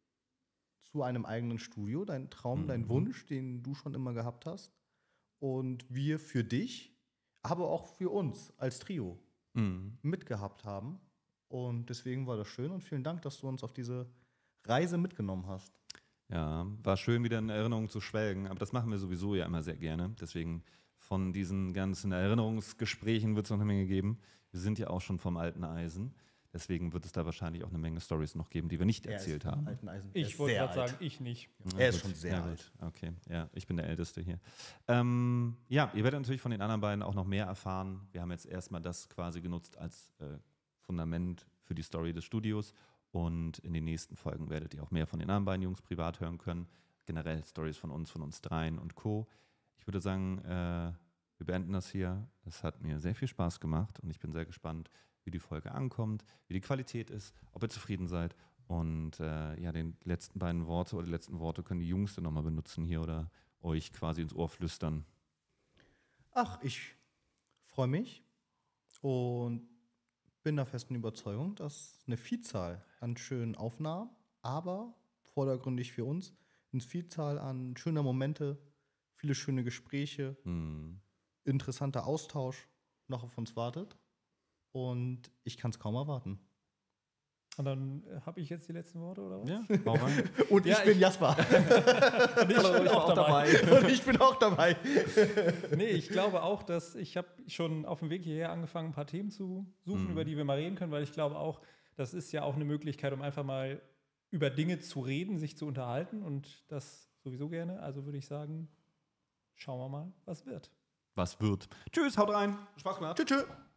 zu einem eigenen Studio, dein Traum, dein Mhm. Wunsch, den du schon immer gehabt hast. Und wir für dich, aber auch für uns als Trio Hm. mitgehabt haben. Und deswegen war das schön und vielen Dank, dass du uns auf diese Reise mitgenommen hast. Ja, war schön, wieder in Erinnerungen zu schwelgen, aber das machen wir sowieso ja immer sehr gerne. Deswegen von diesen ganzen Erinnerungsgesprächen wird es noch eine Menge geben. Wir sind ja auch schon vom alten Eisen. Deswegen wird es da wahrscheinlich auch eine Menge Stories noch geben, die wir nicht Er ist erzählt vom haben. alten Eisen. Er Ich ist wollte sehr gerade alt. sagen, ich nicht. Er ist gut. schon sehr Ja, alt. gut. Okay, ja, ich bin der Älteste hier. Ähm, ja, ihr werdet natürlich von den anderen beiden auch noch mehr erfahren. Wir haben jetzt erstmal das quasi genutzt als äh, Fundament für die Story des Studios. Und in den nächsten Folgen werdet ihr auch mehr von den anderen beiden Jungs privat hören können. Generell Stories von uns, von uns dreien und Co. Ich würde sagen, äh, wir beenden das hier. Es hat mir sehr viel Spaß gemacht und ich bin sehr gespannt, wie die Folge ankommt, wie die Qualität ist, ob ihr zufrieden seid. Und äh, ja, den letzten beiden Worte oder die letzten Worte können die Jungs dann nochmal benutzen hier oder euch quasi ins Ohr flüstern. Ach, ich freue mich und bin der festen Überzeugung, dass eine Vielzahl an schönen Aufnahmen, aber vordergründig für uns, eine Vielzahl an schöner Momente, viele schöne Gespräche, Hm. interessanter Austausch noch auf uns wartet. Und ich kann es kaum erwarten. Und dann äh, habe ich jetzt die letzten Worte, oder was? Ja, hau rein. Und Ja, ich bin ich- Jasper. Und ich bin auch dabei. Und ich bin auch dabei. Nee, ich glaube auch, dass ich habe schon auf dem Weg hierher angefangen, ein paar Themen zu suchen, Mhm. über die wir mal reden können, weil ich glaube auch, das ist ja auch eine Möglichkeit, um einfach mal über Dinge zu reden, sich zu unterhalten und das sowieso gerne. Also würde ich sagen, schauen wir mal, was wird. Was wird? Tschüss, haut rein. Spaß gemacht. Tschüss. tschüss.